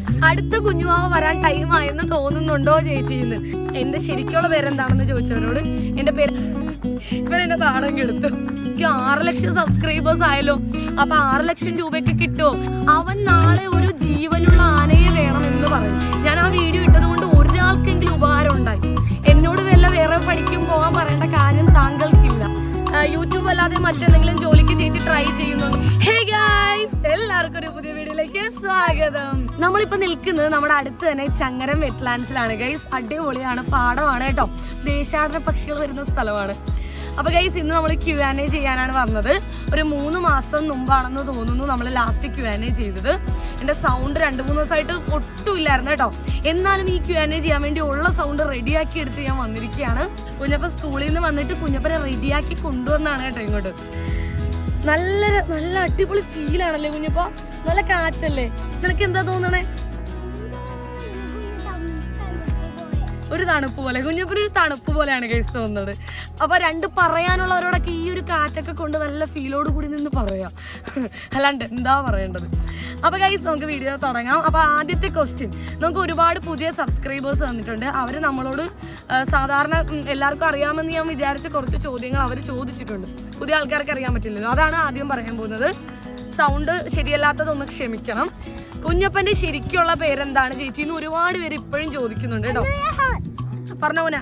അടുത്ത കുഞ്ഞുമാവ വരാൻ ടൈം ആയെന്ന് തോന്നുന്നുണ്ടോ ചേച്ചിന്ന്. എന്റെ ശരിക്കുള്ള പേരെന്താണെന്ന് ചോദിച്ചവരോട് എന്റെ പേര് ഇവരെന്നെ താടം കെടുത്തു. 6 ലക്ഷം സബ്സ്ക്രൈബേഴ്സ് ആയല്ലോ, അപ്പൊ 6 ലക്ഷം രൂപയ്ക്ക് കിട്ടുമോ? അവൻ നാളെ ഒരു ജീവനുള്ള ആനയെ വേണമെന്ന് പറയും. ഞാൻ ആ വീഡിയോ ഇട്ടത് കൊണ്ട് ഒരാൾക്കെങ്കിലും ഉപകാരം ഉണ്ടായി. എന്നോട് വല്ല വേറെ പഠിക്കും പോകാൻ പറയേണ്ട കാര്യം താങ്കൾക്കില്ല. യൂട്യൂബ് അല്ലാതെ മറ്റെന്തെങ്കിലും ജോലിക്ക് ചേച്ചി ട്രൈ ചെയ്യുന്നുണ്ട്. ഹേ ഗൈസ്, എല്ലാവർക്കും ഒരു പുതിയ വീഡിയോയിലേക്ക് സ്വാഗതം. നമ്മളിപ്പോ നിൽക്കുന്നത് നമ്മുടെ അടുത്ത് തന്നെ ചങ്ങരം വെറ്റ്ലാൻഡ്സിലാണ് ഗൈസ്. അടിപൊളിയാണ്, പാടമാണ് കേട്ടോ. ദേശാടന പക്ഷികൾ വരുന്ന സ്ഥലമാണ്. അപ്പൊ ഗൈസ്, ഇന്ന് നമ്മൾ Q&A ചെയ്യാനാണ് വന്നത്. ഒരു 3 മാസം മുമ്പാണെന്ന് തോന്നുന്നു നമ്മൾ ലാസ്റ്റ് Q&A ചെയ്തത്. എന്റെ സൗണ്ട് 2-3 ദിവസമായിട്ട് ഒട്ടുമില്ലായിരുന്നു കേട്ടോ. എന്നാലും ഈ Q&A ചെയ്യാൻ വേണ്ടി ഉള്ള സൗണ്ട് റെഡിയാക്കി എടുത്ത് ഞാൻ വന്നിരിക്കുകയാണ്. കുഞ്ഞപ്പൻ സ്കൂളിൽ നിന്ന് വന്നിട്ട് കുഞ്ഞപ്പനെ റെഡിയാക്കി കൊണ്ടുവന്നാണ് കേട്ടോ ഇങ്ങോട്ട്. നല്ല അടിപൊളി ഫീലാണല്ലേ കുഞ്ഞപ്പ? നല്ല കാറ്റല്ലേ? നിനക്ക് എന്താ തോന്നണേ? ഒരു തണുപ്പ് പോലെ, കുഞ്ഞപ്പന് ഒരു തണുപ്പ് പോലെയാണ് ഗൈസ് തോന്നുന്നത്. അപ്പൊ പറയാനുള്ളവരോടൊക്കെ ഈ ഒരു കാറ്റൊക്കെ കൊണ്ട് നല്ല ഫീലോട് കൂടി നിന്ന് പറയാം, അല്ലാണ്ട് എന്താ പറയേണ്ടത്. അപ്പൊ ഗൈസ്, നമുക്ക് വീഡിയോ തുടങ്ങാം. അപ്പൊ ആദ്യത്തെ ക്വസ്റ്റ്യൻ, നമുക്ക് ഒരുപാട് പുതിയ സബ്സ്ക്രൈബേഴ്സ് വന്നിട്ടുണ്ട്. അവര് നമ്മളോട് സാധാരണ എല്ലാവർക്കും അറിയാമെന്ന് ഞാൻ വിചാരിച്ച കുറച്ച് ചോദ്യങ്ങൾ അവർ ചോദിച്ചിട്ടുണ്ട്. പുതിയ ആൾക്കാർക്ക് അറിയാൻ പറ്റില്ലല്ലോ, അതാണ് ആദ്യം പറയാൻ പോകുന്നത്. സൗണ്ട് ശരിയല്ലാത്തതൊന്ന് ക്ഷമിക്കണം. കുഞ്ഞപ്പന്റെ ശരിക്കുള്ള പേരെന്താണ് ചേച്ചി എന്ന് ഒരുപാട് പേര് ഇപ്പോഴും ചോദിക്കുന്നുണ്ട് കേട്ടോ. പറഞ്ഞ പോന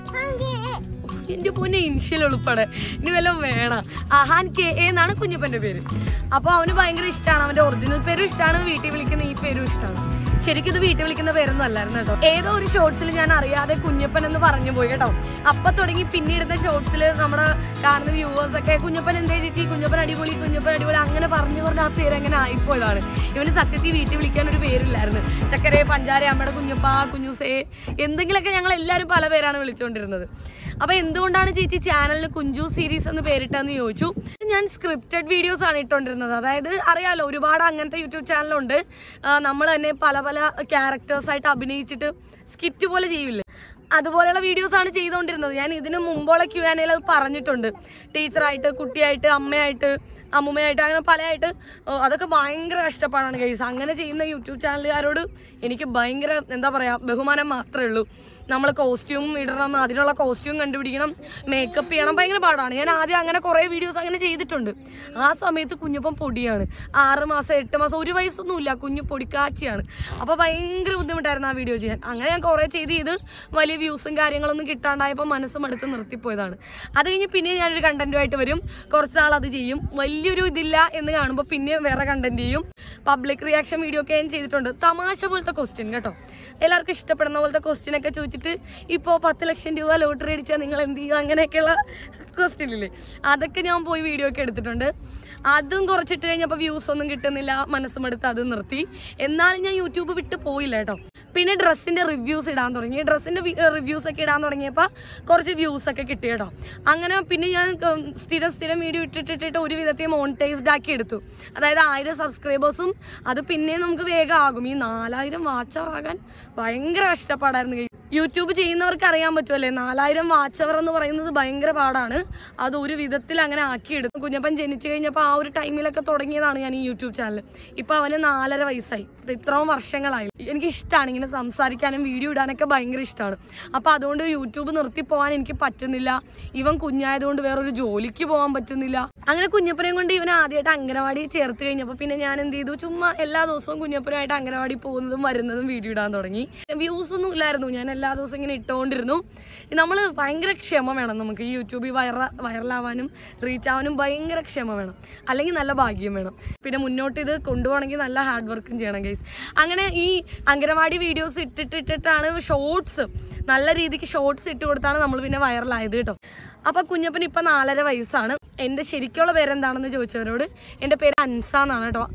എന്റെ പൊന്നെ ഇൻഷ്യൽ ഉൾപ്പെടെ ഇനി വല്ലതും വേണം. അഹാൻ കെ എന്നാണ് കുഞ്ഞപ്പന്റെ പേര്. അപ്പൊ അവന് ഭയങ്കര ഇഷ്ടമാണ്, അവന്റെ ഒറിജിനൽ പേരും ഇഷ്ടമാണ്, വീട്ടിൽ വിളിക്കുന്ന ഈ പേരും ഇഷ്ടമാണ്. ശരിക്കും ഇത് വീട്ടിൽ വിളിക്കുന്ന പേരൊന്നും അല്ലായിരുന്നു കേട്ടോ. ഏതോ ഒരു ഷോർട്സിൽ ഞാൻ അറിയാതെ കുഞ്ഞപ്പൻ എന്ന് പറഞ്ഞു പോയി കേട്ടോ. അപ്പൊ തുടങ്ങി പിന്നീടുന്ന ഷോർട്സിൽ നമ്മുടെ കാണുന്ന വ്യൂവേഴ്സ് ഒക്കെ കുഞ്ഞപ്പൻ എന്തേ ചേച്ചി, കുഞ്ഞപ്പൻ അടിപൊളി, കുഞ്ഞപ്പൻ അടിപൊളി അങ്ങനെ പറഞ്ഞു ആ പേര് അങ്ങനെ ആയിപ്പോയതാണ്. ഇവന് സത്യത്തിൽ വീട്ടിൽ വിളിക്കാൻ ഒരു പേരില്ലായിരുന്നു. ചക്കരെ, പഞ്ചാര, അമ്മയുടെ കുഞ്ഞപ്പ, കുഞ്ഞുസേ, എന്തെങ്കിലുമൊക്കെ ഞങ്ങൾ എല്ലാവരും പല പേരാണ് വിളിച്ചുകൊണ്ടിരുന്നത്. അപ്പൊ എന്തുകൊണ്ടാണ് ചേച്ചി ചാനലിന് കുഞ്ചു സീരീസ് എന്ന് പേരിട്ടെന്ന് ചോദിച്ചു. ഞാൻ സ്ക്രിപ്റ്റഡ് വീഡിയോസ് ആണ് ഇട്ടുകൊണ്ടിരുന്നത്. അതായത് അറിയാലോ, ഒരുപാട് അങ്ങനത്തെ യൂട്യൂബ് ചാനലുണ്ട്. നമ്മൾ തന്നെ പല പല ക്യാരക്ടേഴ്സ് ആയിട്ട് അഭിനയിച്ചിട്ട് സ്കിറ്റ് പോലെ ചെയ്യില്ലേ, അതുപോലെയുള്ള വീഡിയോസ് ആണ് ചെയ്തുകൊണ്ടിരുന്നത്. ഞാൻ ഇതിന് മുമ്പുള്ള Q&Aയിൽ അത് പറഞ്ഞിട്ടുണ്ട്. ടീച്ചറായിട്ട്, കുട്ടിയായിട്ട്, അമ്മയായിട്ട്, അമ്മുമ്മയായിട്ട്, അങ്ങനെ പലയായിട്ട്. അതൊക്കെ ഭയങ്കര കഷ്ടപ്പാടാണ് ഗൈസ്. അങ്ങനെ ചെയ്യുന്ന യൂട്യൂബ് ചാനലുകാരോട് എനിക്ക് ഭയങ്കര എന്താ പറയാ, ബഹുമാനം മാത്രമേ ഉള്ളൂ. നമ്മൾ കോസ്റ്റ്യൂം ഇടണം, അതിനുള്ള കോസ്റ്റ്യൂം കണ്ടുപിടിക്കണം, മേക്കപ്പ് ചെയ്യണം, ഭയങ്കര പാടാണ്. ഞാൻ ആദ്യം അങ്ങനെ കുറേ വീഡിയോസ് അങ്ങനെ ചെയ്തിട്ടുണ്ട്. ആ സമയത്ത് കുഞ്ഞപ്പം പൊടിയാണ്, 6 മാസം 8 മാസം 1 വയസ്സൊന്നുമില്ല, കുഞ്ഞു പൊടിക്കാച്ചിയാണ്. അപ്പോൾ ഭയങ്കര ബുദ്ധിമുട്ടായിരുന്നു ആ വീഡിയോ ചെയ്യാൻ. അങ്ങനെ ഞാൻ കുറേ ചെയ്ത് വലിയ വ്യൂസും കാര്യങ്ങളൊന്നും കിട്ടാണ്ടായപ്പോൾ മനസ്സ് മടുത്ത് നിർത്തിപ്പോയതാണ്. അത് കഴിഞ്ഞ് പിന്നെ ഞാനൊരു കണ്ടന്റുമായിട്ട് വരും, കുറച്ച് നാൾ അത് ചെയ്യും, വലിയൊരു ഇതില്ല എന്ന് കാണുമ്പോൾ പിന്നെ വേറെ കണ്ടന്റ് ചെയ്യും. പബ്ലിക് റിയാക്ഷൻ വീഡിയോ ഒക്കെ ഞാൻ ചെയ്തിട്ടുണ്ട്. തമാശ പോലത്തെ ക്വസ്റ്റ്യൻ കേട്ടോ, എല്ലാവർക്കും ഇഷ്ടപ്പെടുന്ന പോലത്തെ ക്വസ്റ്റ്യൻ ഒക്കെ ചോദിച്ചിട്ട് ഇപ്പോൾ 10 ലക്ഷം രൂപ ലോട്ടറി അടിച്ചാൽ നിങ്ങൾ എന്ത് ചെയ്യുക, അങ്ങനെയൊക്കെയുള്ള ക്വസ്റ്റ്യൻ ഇല്ലേ, അതൊക്കെ ഞാൻ പോയി വീഡിയോ ഒക്കെ എടുത്തിട്ടുണ്ട്. അതും കുറച്ചിട്ട് കഴിഞ്ഞപ്പോൾ വ്യൂസ് ഒന്നും കിട്ടുന്നില്ല, മനസ്സുമെടുത്ത് അത് നിർത്തി. എന്നാലും ഞാൻ യൂട്യൂബ് വിട്ട് പോയില്ല കേട്ടോ. പിന്നെ ഡ്രസ്സിന്റെ റിവ്യൂസ് ഇടാൻ തുടങ്ങി. ഡ്രസ്സിന്റെ റിവ്യൂസ് ഒക്കെ ഇടാൻ തുടങ്ങിയപ്പോൾ കുറച്ച് വ്യൂസ് ഒക്കെ കിട്ടി കേട്ടോ. അങ്ങനെ പിന്നെ ഞാൻ സ്ഥിരം വീഡിയോ ഇട്ടിട്ട് ഒരു വിധത്തിൽ മോണിറ്റൈസ്ഡ് ആക്കി എടുത്തു. അതായത് 1000 സബ്സ്ക്രൈബേഴ്സും അത് പിന്നെ നമുക്ക് വേഗം ആകും. ഈ 4000 വാച്ച് അവർ ആകാൻ ഭയങ്കര കഷ്ടപ്പാടായിരുന്നു. യൂട്യൂബ് ചെയ്യുന്നവർക്ക് അറിയാൻ പറ്റുമല്ലേ, 4000 വാച്ച് അവർ എന്ന് പറയുന്നത് ഭയങ്കര പാടാണ്. അത് ഒരു വിധത്തിൽ അങ്ങനെ ആക്കിയെടുത്തു. കുഞ്ഞപ്പൻ ജനിച്ചു കഴിഞ്ഞപ്പോൾ ആ ഒരു ടൈമിലൊക്കെ തുടങ്ങിയതാണ് ഞാൻ ഈ യൂട്യൂബ് ചാനൽ. ഇപ്പൊ അവന് 4.5 വയസ്സായി. ഇത്രയും വർഷങ്ങളായി. എനിക്ക് ഇഷ്ടമാണ് ഇങ്ങനെ സംസാരിക്കാനും വീഡിയോ ഇടാനൊക്കെ ഭയങ്കര ഇഷ്ടമാണ്. അപ്പൊ അതുകൊണ്ട് യൂട്യൂബ് നിർത്തി പോകാൻ എനിക്ക് പറ്റുന്നില്ല. ഇവൻ കുഞ്ഞായതുകൊണ്ട് വേറൊരു ജോലിക്ക് പോകാൻ പറ്റുന്നില്ല. അങ്ങനെ കുഞ്ഞപ്പനെയും കൊണ്ട് ഇവനെ ആദ്യമായിട്ട് അംഗനവാടി ചേർത്ത് കഴിഞ്ഞപ്പോൾ പിന്നെ ഞാൻ എന്ത് ചെയ്തു, ചുമ്മാ എല്ലാ ദിവസവും കുഞ്ഞപ്പനുമായിട്ട് അംഗനവാടി പോകുന്നതും വരുന്നതും വീഡിയോ ഇടാൻ തുടങ്ങി. വ്യൂസ് ഒന്നും ഇല്ലായിരുന്നു, ഞാൻ എല്ലാ ദിവസവും ഇങ്ങനെ ഇട്ടുകൊണ്ടിരുന്നു. നമ്മൾ ഭയങ്കര ക്ഷമ വേണം നമുക്ക് ഈ യൂട്യൂബിൽ വൈറലാവാനും റീച്ച് ആവാനും ഭയങ്കര ക്ഷമ വേണം, അല്ലെങ്കിൽ നല്ല ഭാഗ്യം വേണം. പിന്നെ മുന്നോട്ട് ഇത് കൊണ്ടുപോകണമെങ്കിൽ നല്ല ഹാർഡ് വർക്കും ചെയ്യണം ഗൈസ്. അങ്ങനെ ഈ അംഗനവാടി വീഡിയോസ് ഇട്ടിട്ടാണ് ഷോർട്സ്, നല്ല രീതിക്ക് ഷോർട്സ് ഇട്ട് കൊടുത്താണ് നമ്മൾ പിന്നെ വൈറലായത് കേട്ടോ. അപ്പൊ കുഞ്ഞപ്പന് ഇപ്പൊ 4.5 വയസ്സാണ്. എന്റെ ശരിക്കുള്ള പേരെന്താണെന്ന് ചോദിച്ചവരോട് എന്റെ പേര് അൻസ എന്നാണ് കേട്ടോ.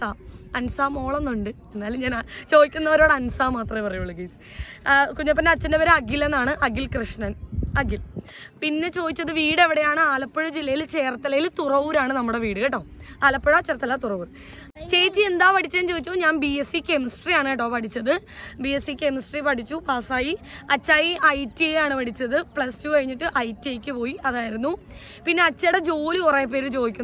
അൻസ മോളെന്നുണ്ട്, എന്നാലും ഞാൻ ചോദിക്കുന്നവരോട് അൻസ മാത്രമേ പറയുള്ളൂ ഗൈസ്. കുഞ്ഞപ്പന്റെ അച്ഛന്റെ പേര് അഖിൽ എന്നാണ്, അഖിൽ കൃഷ്ണൻ, അഖിൽ. പിന്നെ ചോദിച്ചത് വീട് എവിടെയാണ്? ആലപ്പുഴ ജില്ലയിൽ ചേർത്തലയിൽ തുറവൂരാണ് നമ്മുടെ വീട് കേട്ടോ. ആലപ്പുഴ, ചേർത്തല, തുറവൂർ. ചേച്ചി എന്താ പഠിച്ചതെന്ന് ചോദിച്ചു. ഞാൻ BSc കെമിസ്ട്രി ആണ് കേട്ടോ പഠിച്ചത്. BSc കെമിസ്ട്രി പഠിച്ചു, പാസ്സായി. അച്ചായി ITI ആണ് പഠിച്ചത്. +2 കഴിഞ്ഞിട്ട് ITIക്ക് പോയി, അതായിരുന്നു. പിന്നെ അച്ഛയുടെ ജോലി കുറെ പേര് ചോദിക്കുന്നുണ്ട്.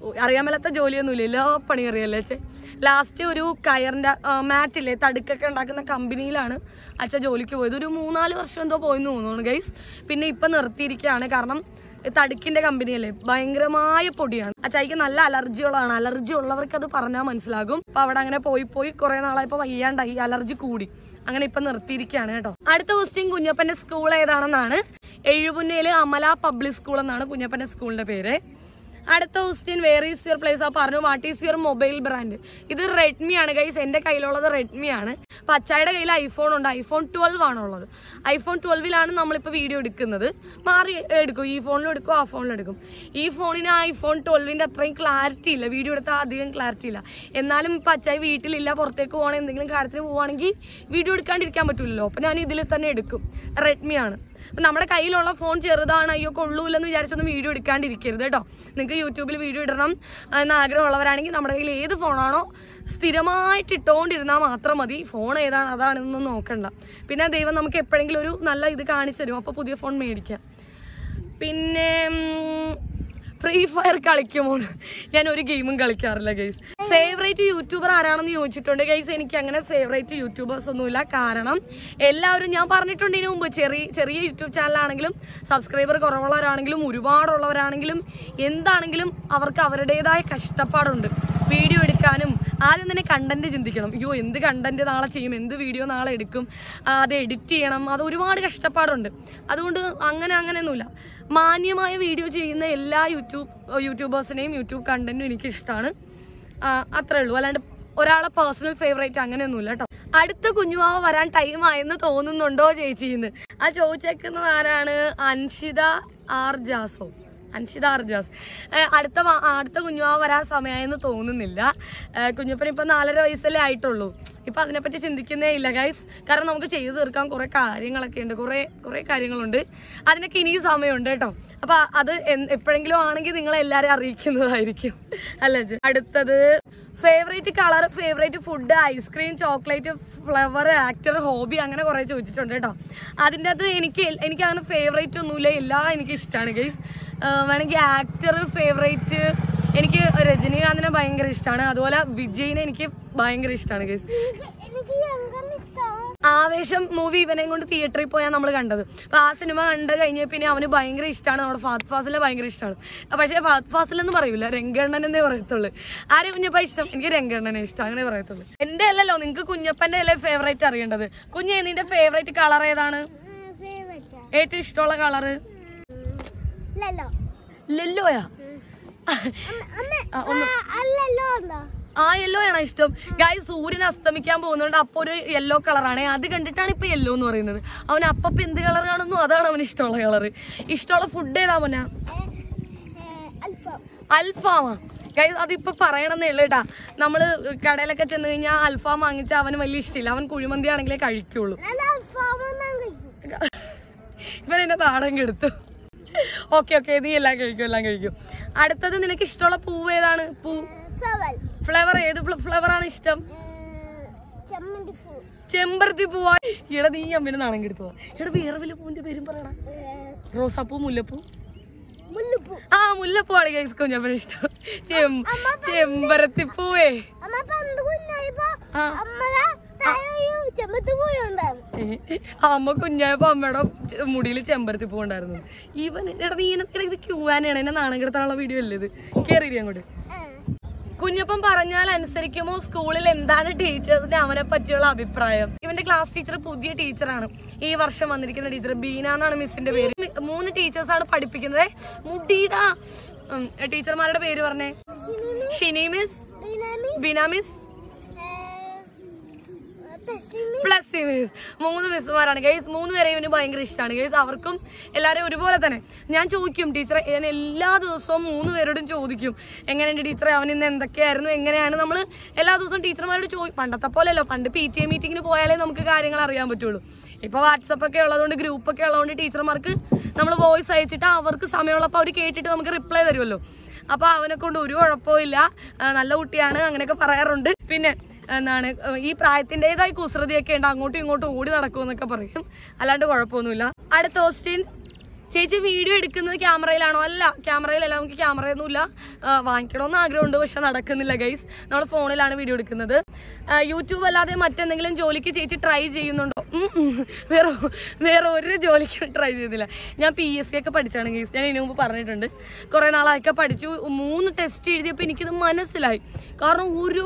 അറിയാൻ മേലാത്ത ജോലിയൊന്നുമില്ല, എല്ലാ പണി അറിയാല്ലേ അച്ഛൻ. ലാസ്റ്റ് ഒരു കയറിൻ്റെ മാറ്റില്ലേ തടുക്കൊക്കെ ഉണ്ടാക്കുന്ന കമ്പനിയിലാണ് അച്ഛൻ ജോലിക്ക് പോയത്. ഒരു 3-4 വർഷം എന്തോ പോയെന്ന് തോന്നുന്നു ഗൈസ്. പിന്നെ ഇപ്പം നിർത്തിയിരിക്കുകയാണ്. കാരണം തടുക്കിൻ്റെ കമ്പനിയല്ലേ, ഭയങ്കരമായ പൊടിയാണ്. അച്ചായിക്ക് നല്ല അലർജികളാണ്. അലർജി ഉള്ളവർക്ക് അത് പറഞ്ഞാൽ മനസ്സിലാകും. അപ്പം അവിടെ അങ്ങനെ പോയി കുറേ നാളായപ്പോൾ വയ്യാണ്ടായി, അലർജി കൂടി. അങ്ങനെ ഇപ്പം നിർത്തിയിരിക്കുകയാണ് കേട്ടോ. അടുത്ത ക്വസ്റ്റ്യൻ കുഞ്ഞപ്പൻ്റെ സ്കൂൾ ഏതാണെന്നാണ്. എഴുപുന്നയില് അമല പബ്ലിക് സ്കൂൾ എന്നാണ് കുഞ്ഞപ്പൻ്റെ സ്കൂളിൻ്റെ പേര്. അടുത്ത question where is your place. ആ പറഞ്ഞു what is your mobile brand. ഇത് റെഡ്മി ആണ് ഗൈസ്. എൻ്റെ കയ്യിലുള്ളത് റെഡ്മി ആണ്. അപ്പം അച്ചായുടെ കയ്യിൽ ഐഫോൺ ഉണ്ട്. ഐഫോൺ 12 ആണുള്ളത്. ഐഫോൺ 12 നമ്മളിപ്പോൾ വീഡിയോ എടുക്കുന്നത്. മാറി എടുക്കും, ഈ ഫോണിലും എടുക്കും, ആ ഫോണിലും എടുക്കും. ഈ ഫോണിന് ഐഫോൺ 12 അത്രയും ക്ലാരിറ്റി ഇല്ല, വീഡിയോ എടുത്താൽ അധികം ക്ലാരിറ്റി ഇല്ല. എന്നാലും ഇപ്പം അച്ചായി വീട്ടിലില്ല, പുറത്തേക്ക് പോകണം, എന്തെങ്കിലും കാര്യത്തിന് പോവുകയാണെങ്കിൽ വീഡിയോ എടുക്കാണ്ടിരിക്കാൻ പറ്റില്ലല്ലോ. അപ്പം ഞാൻ ഇതിൽ തന്നെ എടുക്കും. റെഡ്മി ആണ്. അപ്പം നമ്മുടെ കയ്യിലുള്ള ഫോൺ ചെറുതാണ്, അയ്യോ കൊള്ളൂല്ലെന്ന് വിചാരിച്ചൊന്നും വീഡിയോ എടുക്കാണ്ടിരിക്കരുത് കേട്ടോ. നിങ്ങൾക്ക് യൂട്യൂബിൽ വീഡിയോ ഇടണം എന്ന് ആഗ്രഹമുള്ളവരാണെങ്കിൽ നമ്മുടെ കയ്യിൽ ഏത് ഫോണാണോ സ്ഥിരമായിട്ട് ഇട്ടുകൊണ്ടിരുന്നാൽ മാത്രം മതി. ഫോൺ ഏതാണ് അതാണെന്നൊന്നും നോക്കണ്ട. പിന്നെ ദൈവം നമുക്ക് എപ്പോഴെങ്കിലും ഒരു നല്ല ഇത് കാണിച്ചു തരും, അപ്പോൾ പുതിയ ഫോൺ മേടിക്കാം. പിന്നെ ഫ്രീ ഫയർ കളിക്കുമോ? ഞാൻ ഒരു ഗെയിമും കളിക്കാറില്ല ഗൈസ്. ഫേവറേറ്റ് യൂട്യൂബർ ആരാണെന്ന് ചോദിച്ചിട്ടുണ്ട് ഗൈസ്. എനിക്ക് അങ്ങനെ ഫേവറേറ്റ് യൂട്യൂബേഴ്സ് ഒന്നുമില്ല. കാരണം എല്ലാവരും ഞാൻ പറഞ്ഞിട്ടുണ്ട് ഇതിനു മുമ്പ്, ചെറിയ യൂട്യൂബ് ചാനലാണെങ്കിലും സബ്സ്ക്രൈബർ കുറവുള്ളവരാണെങ്കിലും ഒരുപാടുള്ളവരാണെങ്കിലും എന്താണെങ്കിലും അവർക്ക് അവരുടേതായ കഷ്ടപ്പാടുണ്ട്. വീഡിയോ എടുക്കാനും ആദ്യം തന്നെ കണ്ടന്റ് ചിന്തിക്കണം. അയ്യോ എന്ത് കണ്ടന്റ് നാളെ ചെയ്യും, എന്ത് വീഡിയോ നാളെ എടുക്കും, അത് എഡിറ്റ് ചെയ്യണം, അത് ഒരുപാട് കഷ്ടപ്പാടുണ്ട്. അതുകൊണ്ട് അങ്ങനെയൊന്നുമില്ല. മാന്യമായ വീഡിയോ ചെയ്യുന്ന എല്ലാ യൂട്യൂബേഴ്സിനെയും യൂട്യൂബ് കണ്ടന്റും എനിക്കിഷ്ടമാണ്. അത്രേ ഉള്ളൂ. അല്ലാണ്ട് ഒരാളെ പേഴ്സണൽ ഫേവറേറ്റ് അങ്ങനെയൊന്നുമില്ല കേട്ടോ. അടുത്ത കുഞ്ഞുമാവ വരാൻ ടൈം ആയെന്ന് തോന്നുന്നുണ്ടോ ചേച്ചിന്ന് ആ ചോദിച്ചേക്കുന്നത് ആരാണ്? അൻഷിത ആർ ജാസോ. അടുത്ത കുഞ്ഞുമാവ വരാൻ സമയമായെന്ന് തോന്നുന്നില്ല. കുഞ്ഞപ്പന് ഇപ്പം 4.5 വയസ്സല്ലേ ആയിട്ടുള്ളൂ. ഇപ്പം അതിനെപ്പറ്റി ചിന്തിക്കുന്നേ ഇല്ല ഗൈസ്. കാരണം നമുക്ക് ചെയ്തു തീർക്കാൻ കുറേ കാര്യങ്ങളൊക്കെ ഉണ്ട്, കുറേ കാര്യങ്ങളുണ്ട്. അതിനൊക്കെ ഇനിയും സമയമുണ്ട് കേട്ടോ. അപ്പം അത് എപ്പോഴെങ്കിലും ആണെങ്കിൽ നിങ്ങളെല്ലാവരും അറിയിക്കുന്നതായിരിക്കും അല്ലേ. അടുത്തത് favourite colour, favourite food, ice cream, chocolate, flower, actor, hobby, അങ്ങനെ കുറേ ചോദിച്ചിട്ടുണ്ട് കേട്ടോ. അതിൻ്റെ അകത്ത് എനിക്ക് അങ്ങനെ ഫേവറേറ്റ് ഒന്നുമില്ല, എല്ലാം എനിക്ക് ഇഷ്ടമാണ് ഗൈസ്. വേണമെങ്കിൽ ആക്ടർ ഫേവറേറ്റ് എനിക്ക് രജനീകാന്തിനെ ഭയങ്കര ഇഷ്ടമാണ്. അതുപോലെ വിജയിനെ എനിക്ക് ഭയങ്കര ഇഷ്ടമാണ് ഗൈസ്. ആവേശം മൂവി ഇവനെയും കൊണ്ട് തിയേറ്ററിൽ പോയാൽ നമ്മൾ കണ്ടത്. അപ്പം ആ സിനിമ കണ്ടു കഴിഞ്ഞാൽ പിന്നെ അവന് ഭയങ്കര ഇഷ്ടമാണ്. നമ്മുടെ ഫഹദ് ഫാസിലെ ഭയങ്കര ഇഷ്ടമാണ്. പക്ഷേ ഫഹദ് ഫാസിലെന്ന് പറയൂല, രംഗണ്ണൻ എന്നേ പറയത്തുള്ളൂ. ആരെ കുഞ്ഞപ്പ ഇഷ്ടം? എനിക്ക് രംഗണ്ണനെ ഇഷ്ടം, അങ്ങനെ പറയത്തുള്ളൂ. എൻ്റെ അല്ലല്ലോ, നിങ്ങൾക്ക് കുഞ്ഞപ്പൻ്റെ അല്ലേ ഫേവറേറ്റ് അറിയേണ്ടത്. കുഞ്ഞെ നിന്റെ ഫേവറേറ്റ് കളർ ഏതാണ്? ഏറ്റവും ഇഷ്ടമുള്ള കളറ്? ലെല്ലോയാ? ആ യെല്ലോ ആണോ ഇഷ്ടം? ഗായ്സ് സൂര്യൻ അസ്തമിക്കാൻ പോകുന്നുണ്ട്, അപ്പൊ ഒരു യെല്ലോ കളറാണ്. അത് കണ്ടിട്ടാണ് ഇപ്പൊ യെല്ലോ എന്ന് പറയുന്നത്. അവൻ അപ്പൊ എന്ത് കളർ കാണുന്നു അതാണ് അവന് ഇഷ്ടമുള്ള കളറ്. ഇഷ്ടമുള്ള ഫുഡ് ഏതാ മോനാ? അൽഫാമാ ഗൈസ്. അതിപ്പോ പറയണമെന്നേ ഉള്ളു കേട്ടാ. നമ്മള് കടയിലൊക്കെ ചെന്ന് കഴിഞ്ഞാൽ അൽഫാം വാങ്ങിച്ചാൽ അവന് വലിയ ഇഷ്ടമില്ല. അവൻ കുഴിമന്തി ആണെങ്കിലേ കഴിക്കുള്ളൂ. ഇവനെന്നെ നാടൻ കെടുത്തു. ഓക്കെ നീ എല്ലാം കഴിക്കും. അടുത്തത് നിനക്ക് ഇഷ്ടമുള്ള പൂവ് ഏതാണ്? ഫ്ലവർ ഏത് ഫ്ലവർ ആണ് ഇഷ്ടം? ചെമ്പരത്തി പൂവാ. ഇവിടെ നീ അമ്മേനെ നാണം കെടുത്തു പോവാ. ഇവിടെ വേറെ വല്ല പൂവിന്റെ പേരും പറയണം. റോസാപ്പൂ, മുല്ലപ്പൂ. ആ മുല്ലപ്പൂവാണ് ഗൈസ് കുഞ്ഞപ്പന് ഇഷ്ടം. ചെമ്പരത്തി പൂവേ. അമ്മ കുഞ്ഞായപ്പോ അമ്മയുടെ മുടിയിൽ ചെമ്പരത്തി പൂ ഉണ്ടായിരുന്നു. ഇവൻ ഇത് ക്യൂവാനാണ്, എന്നെ നാണം കെടുത്താനുള്ള വീഡിയോ അല്ലേ ഇത്. കേറി അങ്ങോട്ട്. കുഞ്ഞപ്പൻ പറഞ്ഞാൽ അനുസരിക്കുമോ? സ്കൂളിൽ എന്താണ് ടീച്ചേഴ്സിന് അവനെ പറ്റിയുള്ള അഭിപ്രായം? ഇവന്റെ ക്ലാസ് ടീച്ചർ പുതിയ ടീച്ചറാണ്, ഈ വർഷം വന്നിരിക്കുന്ന ടീച്ചർ. ബീന എന്നാണ് മിസ്സിന്റെ പേര്. 3 ടീച്ചേഴ്സാണ് പഠിപ്പിക്കുന്നത്. മുടിയുടെ ടീച്ചർമാരുടെ പേര് പറഞ്ഞേ. Shini miss, Beena miss, plus miss. 3 മിസ്സുമാരാണ് ഗൈസ്. 3 പേരെ ഇവന് ഭയങ്കര ഇഷ്ടമാണ് ഗൈസ്. അവർക്കും എല്ലാവരും ഒരുപോലെ തന്നെ. ഞാൻ ചോദിക്കും ടീച്ചറെ, ഞാൻ എല്ലാ ദിവസവും 3 പേരോടും ചോദിക്കും എങ്ങനെയുണ്ട് ടീച്ചറെ, അവൻ ഇന്ന് എന്തൊക്കെയായിരുന്നു, എങ്ങനെയാണ്. നമ്മൾ എല്ലാ ദിവസവും ടീച്ചർമാരോട് ചോദിക്കും. പണ്ടത്തെ പോലെയല്ലോ, പണ്ട് PTA മീറ്റിങ്ങിന് പോയാലേ നമുക്ക് കാര്യങ്ങൾ അറിയാൻ പറ്റുള്ളൂ. ഇപ്പോൾ വാട്സപ്പൊക്കെ ഉള്ളതുകൊണ്ട്, ഗ്രൂപ്പൊക്കെ ഉള്ളതുകൊണ്ട് ടീച്ചർമാർക്ക് നമ്മൾ വോയിസ് അയച്ചിട്ട് അവർക്ക് സമയമുള്ളപ്പോൾ അവർ കേട്ടിട്ട് നമുക്ക് റിപ്ലൈ തരുമല്ലോ. അപ്പോൾ അവനെ കൊണ്ട് ഒരു കുഴപ്പമില്ല, നല്ല കുട്ടിയാണ്, അങ്ങനെയൊക്കെ പറയാറുണ്ട്. പിന്നെ എന്താണ് ഈ പ്രായത്തിൻ്റെതായ കുസൃതിയൊക്കെ ഉണ്ട്, അങ്ങോട്ടും ഇങ്ങോട്ടും ഓടി നടക്കുമെന്നൊക്കെ പറയും. അല്ലാണ്ട് കുഴപ്പമൊന്നുമില്ല. അടുത്ത ക്വസ്റ്റ്യൻ, ചേച്ചി വീഡിയോ എടുക്കുന്നത് ക്യാമറയിലാണോ? അല്ല, ക്യാമറയിലല്ല, നമുക്ക് ക്യാമറയൊന്നുമില്ല. വാങ്ങിക്കണമെന്ന് ആഗ്രഹമുണ്ട്, പക്ഷെ നടക്കുന്നില്ല ഗൈസ്. നമ്മൾ ഫോണിലാണ് വീഡിയോ എടുക്കുന്നത്. യൂട്യൂബ് അല്ലാതെ മറ്റെന്തെങ്കിലും ജോലിക്ക് ചേച്ചി ട്രൈ ചെയ്യുന്നുണ്ടോ? വേറെ ഒരു ജോലിക്ക് ട്രൈ ചെയ്തില്ല. ഞാൻ PSC ഒക്കെ പഠിച്ചാണ് ഗൈസ്. ഞാൻ ഇതിനു മുമ്പ് പറഞ്ഞിട്ടുണ്ട്. കുറേ നാളൊക്കെ പഠിച്ചു. 3 ടെസ്റ്റ് എഴുതിയപ്പോൾ എനിക്കിത് മനസ്സിലായി. കാരണം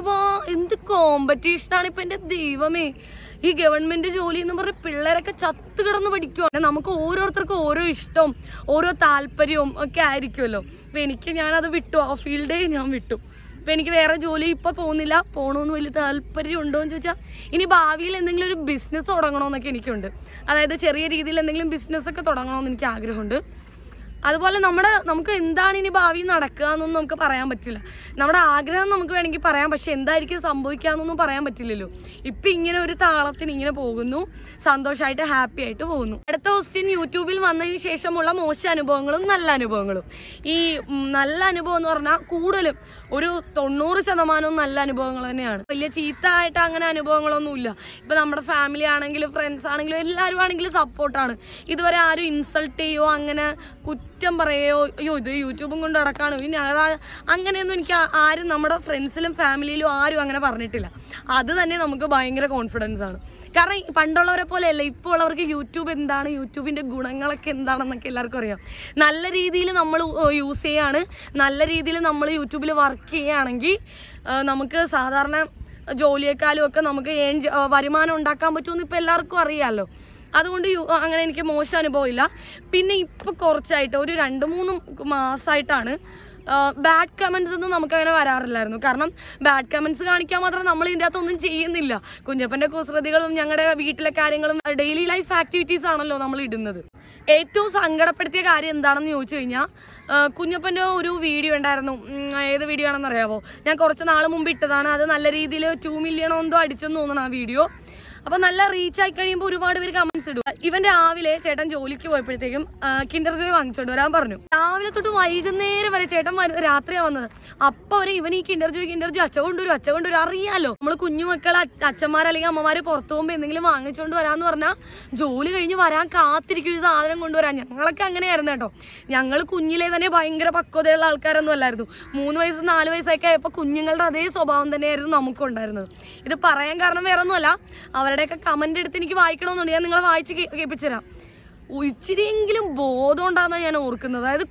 എന്ത് കോമ്പറ്റീഷനാണ് ഇപ്പം. എൻ്റെ ദൈവമേ, ഈ ഗവൺമെന്റ് ജോലി എന്ന് പറഞ്ഞ പിള്ളേരൊക്കെ ചത്ത് കിടന്ന് പഠിക്കുവാണ്. നമുക്ക് ഓരോരുത്തർക്കും ഓരോ ഇഷ്ടവും ഓരോ താല്പര്യവും ഒക്കെ ആയിരിക്കുമല്ലോ. അപ്പം ഞാനത് വിട്ടു, ആ ഫീൽഡേ ഞാൻ വിട്ടു. അപ്പം എനിക്ക് വേറെ ജോലി ഇപ്പം പോകുന്നില്ല. പോകണമെന്ന് വലിയ താല്പര്യം ഉണ്ടോ എന്ന് ചോദിച്ചാൽ, ഇനി ഭാവിയിൽ എന്തെങ്കിലും ഒരു ബിസിനസ് തുടങ്ങണമെന്നൊക്കെ എനിക്കുണ്ട്. അതായത് ചെറിയ രീതിയിൽ എന്തെങ്കിലും ബിസിനസ്സൊക്കെ തുടങ്ങണമെന്ന് എനിക്ക് ആഗ്രഹമുണ്ട്. അതുപോലെ നമുക്ക് എന്താണ് ഇനി ഭാവി നടക്കുക എന്നൊന്നും നമുക്ക് പറയാൻ പറ്റില്ല. നമ്മുടെ ആഗ്രഹം നമുക്ക് വേണമെങ്കിൽ പറയാം, പക്ഷെ എന്തായിരിക്കും സംഭവിക്കുക എന്നൊന്നും പറയാൻ പറ്റില്ലല്ലോ. ഇപ്പം ഇങ്ങനെ ഒരു താളത്തിന് ഇങ്ങനെ പോകുന്നു, സന്തോഷമായിട്ട് ഹാപ്പി ആയിട്ട് പോകുന്നു. അടുത്ത ക്വസ്റ്റ്യൻ, യൂട്യൂബിൽ വന്നതിന് ശേഷമുള്ള മോശം അനുഭവങ്ങളും നല്ല അനുഭവങ്ങളും. ഈ നല്ല അനുഭവം എന്ന് പറഞ്ഞാൽ കൂടുതലും ഒരു 90% നല്ല അനുഭവങ്ങൾ തന്നെയാണ്. വലിയ ചീത്ത ആയിട്ട് അങ്ങനെ അനുഭവങ്ങളൊന്നുമില്ല. ഇപ്പം നമ്മുടെ ഫാമിലി ആണെങ്കിലും ഫ്രണ്ട്സ് ആണെങ്കിലും എല്ലാവരും ആണെങ്കിലും സപ്പോർട്ടാണ്. ഇതുവരെ ആരും ഇൻസൾട്ട് ചെയ്യോ അങ്ങനെ കുറ്റം പറയോ, അയ്യോ ഇത് യൂട്യൂബും കൊണ്ട് നടക്കാണോ ഇനി അങ്ങനെയൊന്നും എനിക്ക് ആരും നമ്മുടെ ഫ്രണ്ട്സിലും ഫാമിലിയിലും ആരും അങ്ങനെ പറഞ്ഞിട്ടില്ല. അത് തന്നെ നമുക്ക് ഭയങ്കര കോൺഫിഡൻസ് ആണ്. കാരണം പണ്ടുള്ളവരെ പോലെയല്ല, ഇപ്പോൾ ഉള്ളവർക്ക് യൂട്യൂബ് എന്താണ്, യൂട്യൂബിൻ്റെ ഗുണങ്ങളൊക്കെ എന്താണെന്നൊക്കെ എല്ലാവർക്കും അറിയാം. നല്ല രീതിയിൽ നമ്മൾ യൂസ് ചെയ്യുകയാണ്, നല്ല രീതിയിൽ നമ്മൾ യൂട്യൂബിൽ വർക്ക് ചെയ്യുകയാണെങ്കിൽ നമുക്ക് സാധാരണ ജോലിയേക്കാളും ഒക്കെ നമുക്ക് വരുമാനം ഉണ്ടാക്കാൻ പറ്റുമെന്ന് ഇപ്പോൾ എല്ലാവർക്കും അറിയാമല്ലോ. അതുകൊണ്ട് അങ്ങനെ എനിക്ക് മോശം അനുഭവം ഇല്ല. പിന്നെ ഇപ്പം കുറച്ചായിട്ട് ഒരു 2-3 മാസമായിട്ടാണ് ബാഡ് കമൻസ് ഒന്നും നമുക്കങ്ങനെ വരാറില്ലായിരുന്നു. കാരണം ബാഡ് കമൻസ് കാണിക്കാൻ മാത്രം നമ്മൾ ഇതിൻ്റെ അകത്തൊന്നും ചെയ്യുന്നില്ല. കുഞ്ഞപ്പൻ്റെ കുസൃതികളും ഞങ്ങളുടെ വീട്ടിലെ കാര്യങ്ങളും ഡെയിലി ലൈഫ് ആക്ടിവിറ്റീസ് ആണല്ലോ നമ്മൾ ഇടുന്നത്. ഏറ്റവും സങ്കടപ്പെടുത്തിയ കാര്യം എന്താണെന്ന് ചോദിച്ചു കഴിഞ്ഞാൽ, കുഞ്ഞപ്പൻ്റെ ഒരു വീഡിയോ ഉണ്ടായിരുന്നു. ഏത് വീഡിയോ ആണെന്ന് അറിയാമോ? ഞാൻ കുറച്ച് നാൾ മുമ്പ് ഇട്ടതാണ്. അത് നല്ല രീതിയിൽ 2 മില്യണോ എന്തോ അടിച്ചെന്ന് തോന്നണം ആ വീഡിയോ. അപ്പൊ നല്ല റീച്ച് ആയി കഴിയുമ്പോൾ ഒരുപാട് പേര് കമന്റ്സ് ഇടും. ഇവൻ രാവിലെ ചേട്ടൻ ജോലിക്ക് പോയപ്പോഴത്തേക്കും കിൻഡർ ജോയ് വാങ്ങിച്ചോണ്ട് വരാൻ പറഞ്ഞു. രാവിലെ തൊട്ട് വൈകുന്നേരം വരെ ചേട്ടൻ രാത്രിയാ വന്നത്. അപ്പൊ വരെ ഇവൻ ഈ കിൻഡർ ജോയ് അച്ഛ കൊണ്ടുവരും. അറിയാലോ, നമ്മള് കുഞ്ഞുമക്കളെ അച്ഛന്മാർ അല്ലെങ്കിൽ അമ്മമാര് പുറത്തു പോകുമ്പോ എന്തെങ്കിലും വാങ്ങിച്ചോണ്ട് വരാന്ന് പറഞ്ഞാൽ ജോലി കഴിഞ്ഞ് വരാൻ കാത്തിരിക്കും ഈ സാധനം കൊണ്ടുവരാൻ. ഞങ്ങളൊക്കെ അങ്ങനെയായിരുന്നു കേട്ടോ. ഞങ്ങൾ കുഞ്ഞിലെ തന്നെ ഭയങ്കര പക്വതയുള്ള ആൾക്കാരൊന്നും അല്ലായിരുന്നു. 3 വയസ്സ് 4 വയസ്സൊക്കെ ആയപ്പോൾ കുഞ്ഞുങ്ങളുടെ അതേ സ്വഭാവം തന്നെയായിരുന്നു നമുക്കുണ്ടായിരുന്നത്. ഇത് പറയാൻ കാരണം വേറെ ഒന്നുമല്ല, അവരുടെയൊക്കെ കമന്റ് എടുത്ത് എനിക്ക് വായിക്കണമെന്നുണ്ട്. ഞാൻ നിങ്ങളെ വായിച്ച് കേൾപ്പിച്ചുതരാം. ഇച്ചിരിയെങ്കിലും ബോധം ഉണ്ടാകുന്ന ഞാൻ ഓർക്കുന്നത്. അതായത്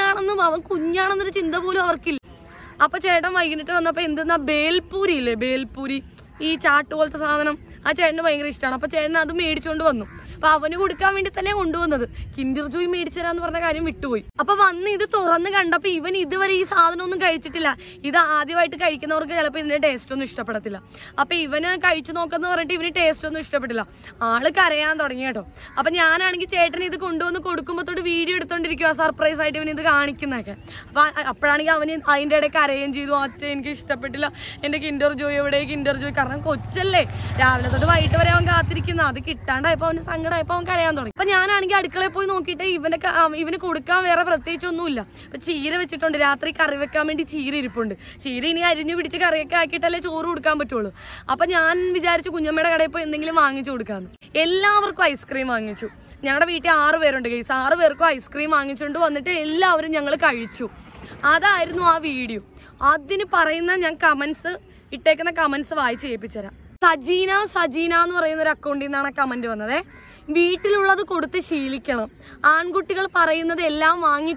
അവൻ കുഞ്ഞാണെന്നൊരു ചിന്ത പോലും അവർക്കില്ല. അപ്പൊ ചേട്ടൻ വൈകിട്ട് വന്നപ്പോ എന്തെന്നാ ബേൽപൂരി ഇല്ലേ, ബേൽപൂരി, ഈ ചാട്ട് പോലത്തെ സാധനം ആ ചേട്ടന് ഭയങ്കര ഇഷ്ടമാണ്. അപ്പൊ ചേട്ടൻ അത് മേടിച്ചോണ്ട് വന്നു. അപ്പൊ അവന് കൊടുക്കാൻ വേണ്ടി തന്നെ കൊണ്ടുവന്നത്. കിൻഡർ ജോയ് മേടിച്ചരാന്ന് പറഞ്ഞ കാര്യം വിട്ടുപോയി. അപ്പൊ വന്ന് ഇത് തുറന്ന് കണ്ടപ്പോ ഇവൻ ഇതുവരെ ഈ സാധനം ഒന്നും കഴിച്ചിട്ടില്ല. ഇത് ആദ്യമായിട്ട് കഴിക്കുന്നവർക്ക് ചിലപ്പോൾ ഇതിന്റെ ടേസ്റ്റ് ഒന്നും ഇഷ്ടപ്പെടത്തില്ല. അപ്പൊ ഇവന് കഴിച്ചു നോക്കാന്ന് പറഞ്ഞിട്ട് ഇവന് ടേസ്റ്റ് ഒന്നും ഇഷ്ടപ്പെട്ടില്ല. ആള് കരയാൻ തുടങ്ങി കേട്ടോ. അപ്പൊ ഞാനാണെങ്കിൽ ചേട്ടൻ ഇത് കൊണ്ടുവന്ന് കൊടുക്കുമ്പോ തൊട്ട് വീഡിയോ എടുത്തോണ്ടിരിക്കുക, സർപ്രൈസ് ആയിട്ട് ഇവൻ ഇത് കാണിക്കുന്നൊക്കെ. അപ്പൊ അപ്പോഴാണെങ്കിൽ അവന് അതിന്റെ ഇടയിൽ കരയുകയും ചെയ്തു. അച്ഛൻ എനിക്ക് ഇഷ്ടപ്പെട്ടില്ല, എന്റെ കിൻഡർ ജോയ് എവിടെ, കിൻഡർ ജോയ്. കാരണം കൊച്ചല്ലേ, രാവിലെ തൊട്ട് വൈകിട്ട് വരെ അവൻ കാത്തിരിക്കുന്ന. അത് കിട്ടാണ്ടായപ്പോ അവന് സങ്കടമായപ്പോ അവൻ കരയാൻ തുടങ്ങി. അപ്പൊ ഞാനാണെങ്കിൽ അടുക്കളയിൽ പോയി നോക്കിയിട്ട് ഇവന് കൊടുക്കാൻ വേറെ പ്രത്യേകിച്ചൊന്നുമില്ല. അപ്പൊ ചീര വെച്ചിട്ടുണ്ട്, രാത്രി കറി വെക്കാൻ വേണ്ടി ചീര ഇരിപ്പുണ്ട്. ചീര ഇനി അരിഞ്ഞു പിടിച്ച് കറിയൊക്കെ ആക്കിയിട്ടല്ലേ ചോറ് കൊടുക്കാൻ പറ്റുള്ളൂ. അപ്പൊ ഞാൻ വിചാരിച്ചു കുഞ്ഞമ്മയുടെ കടയിൽ പോയി എന്തെങ്കിലും വാങ്ങിച്ചു കൊടുക്കാന്ന്. എല്ലാവർക്കും ഐസ്ക്രീം വാങ്ങിച്ചു. ഞങ്ങളുടെ വീട്ടിൽ 6 പേരുണ്ട് ഗൈസ്. 6 പേർക്കും ഐസ്ക്രീം വാങ്ങിച്ചുകൊണ്ട് വന്നിട്ട് എല്ലാവരും ഞങ്ങൾ കഴിച്ചു. അതായിരുന്നു ആ വീഡിയോ. അതിന് പറയുന്ന ഞാൻ ഇട്ടേക്കുന്ന കമന്റ്സ് വായിച്ച് കേൾപ്പിച്ചുതരാം. സജീന എന്ന് പറയുന്ന ഒരു അക്കൗണ്ടിൽ നിന്നാണ് കമന്റ് വന്നത്. വീട്ടിലുള്ളത് കൊടുത്ത് ശീലിക്കണം. ആൺകുട്ടികൾ പറയുന്നത് എല്ലാം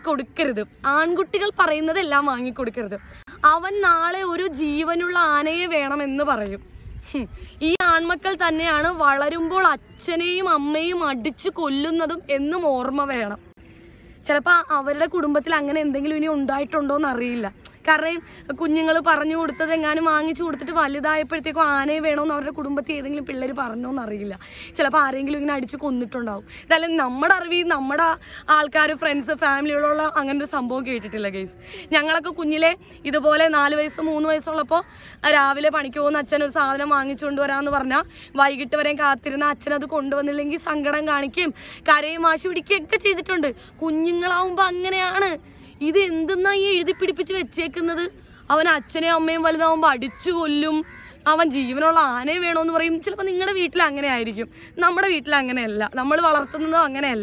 വാങ്ങിക്കൊടുക്കരുത്. അവൻ നാളെ ഒരു ജീവനുള്ള ആനയെ വേണമെന്ന് പറയും. ഈ ആൺമക്കൾ തന്നെയാണ് വളരുമ്പോൾ അച്ഛനെയും അമ്മയും അടിച്ചു കൊല്ലുന്നതും എന്നും ഓർമ്മ വേണം. ചിലപ്പോൾ അവരുടെ കുടുംബത്തിൽ അങ്ങനെ എന്തെങ്കിലും ഇനി ഉണ്ടായിട്ടുണ്ടോന്ന് അറിയില്ല. കാരണം കുഞ്ഞുങ്ങൾ പറഞ്ഞു കൊടുത്തത് എങ്ങാനും വാങ്ങിച്ചു കൊടുത്തിട്ട് വലുതായപ്പോഴത്തേക്കും ആനയെ വേണമെന്ന് അവരുടെ കുടുംബത്തിൽ ഏതെങ്കിലും പിള്ളേർ പറഞ്ഞോന്ന് അറിയില്ല. ചിലപ്പോൾ ആരെങ്കിലും ഇങ്ങനെ അടിച്ചു കൊന്നിട്ടുണ്ടാവും. ഇതല്ലെങ്കിൽ നമ്മുടെ അറിവിൽ നമ്മുടെ ആൾക്കാർ, ഫ്രണ്ട്സ്, ഫാമിലികളുള്ള അങ്ങനെ ഒരു സംഭവം കേട്ടിട്ടില്ല ഗൈസ്. ഞങ്ങളൊക്കെ കുഞ്ഞിലെ ഇതുപോലെ 4 വയസ്സ് 3 വയസ്സുള്ളപ്പോൾ രാവിലെ പണിക്ക് പോകുന്ന അച്ഛൻ ഒരു സാധനം വാങ്ങിച്ചുകൊണ്ട് വരാമെന്ന് പറഞ്ഞാൽ വൈകിട്ട് വരെ കാത്തിരുന്ന അച്ഛൻ അത് കൊണ്ടുവന്നില്ലെങ്കിൽ സങ്കടം കാണിക്കുകയും കരയും വാശി പിടിക്കുകയും ഒക്കെ ചെയ്തിട്ടുണ്ട്. കുഞ്ഞുങ്ങളാവുമ്പോൾ അങ്ങനെയാണ്. ഇത് എന്തെന്നാ ഈ എഴുതി പിടിപ്പിച്ച് വെച്ചേക്കുന്നത്? അവൻ അച്ഛനെയും അമ്മയും വലുതാവുമ്പോൾ അടിച്ചു കൊല്ലും, അവൻ ജീവനുള്ള ആനയെ വേണമെന്ന് പറയും. ചിലപ്പോൾ നിങ്ങളുടെ വീട്ടിൽ അങ്ങനെ ആയിരിക്കും, നമ്മുടെ വീട്ടിൽ അങ്ങനെയല്ല, നമ്മൾ വളർത്തുന്നത് അങ്ങനെയല്ല.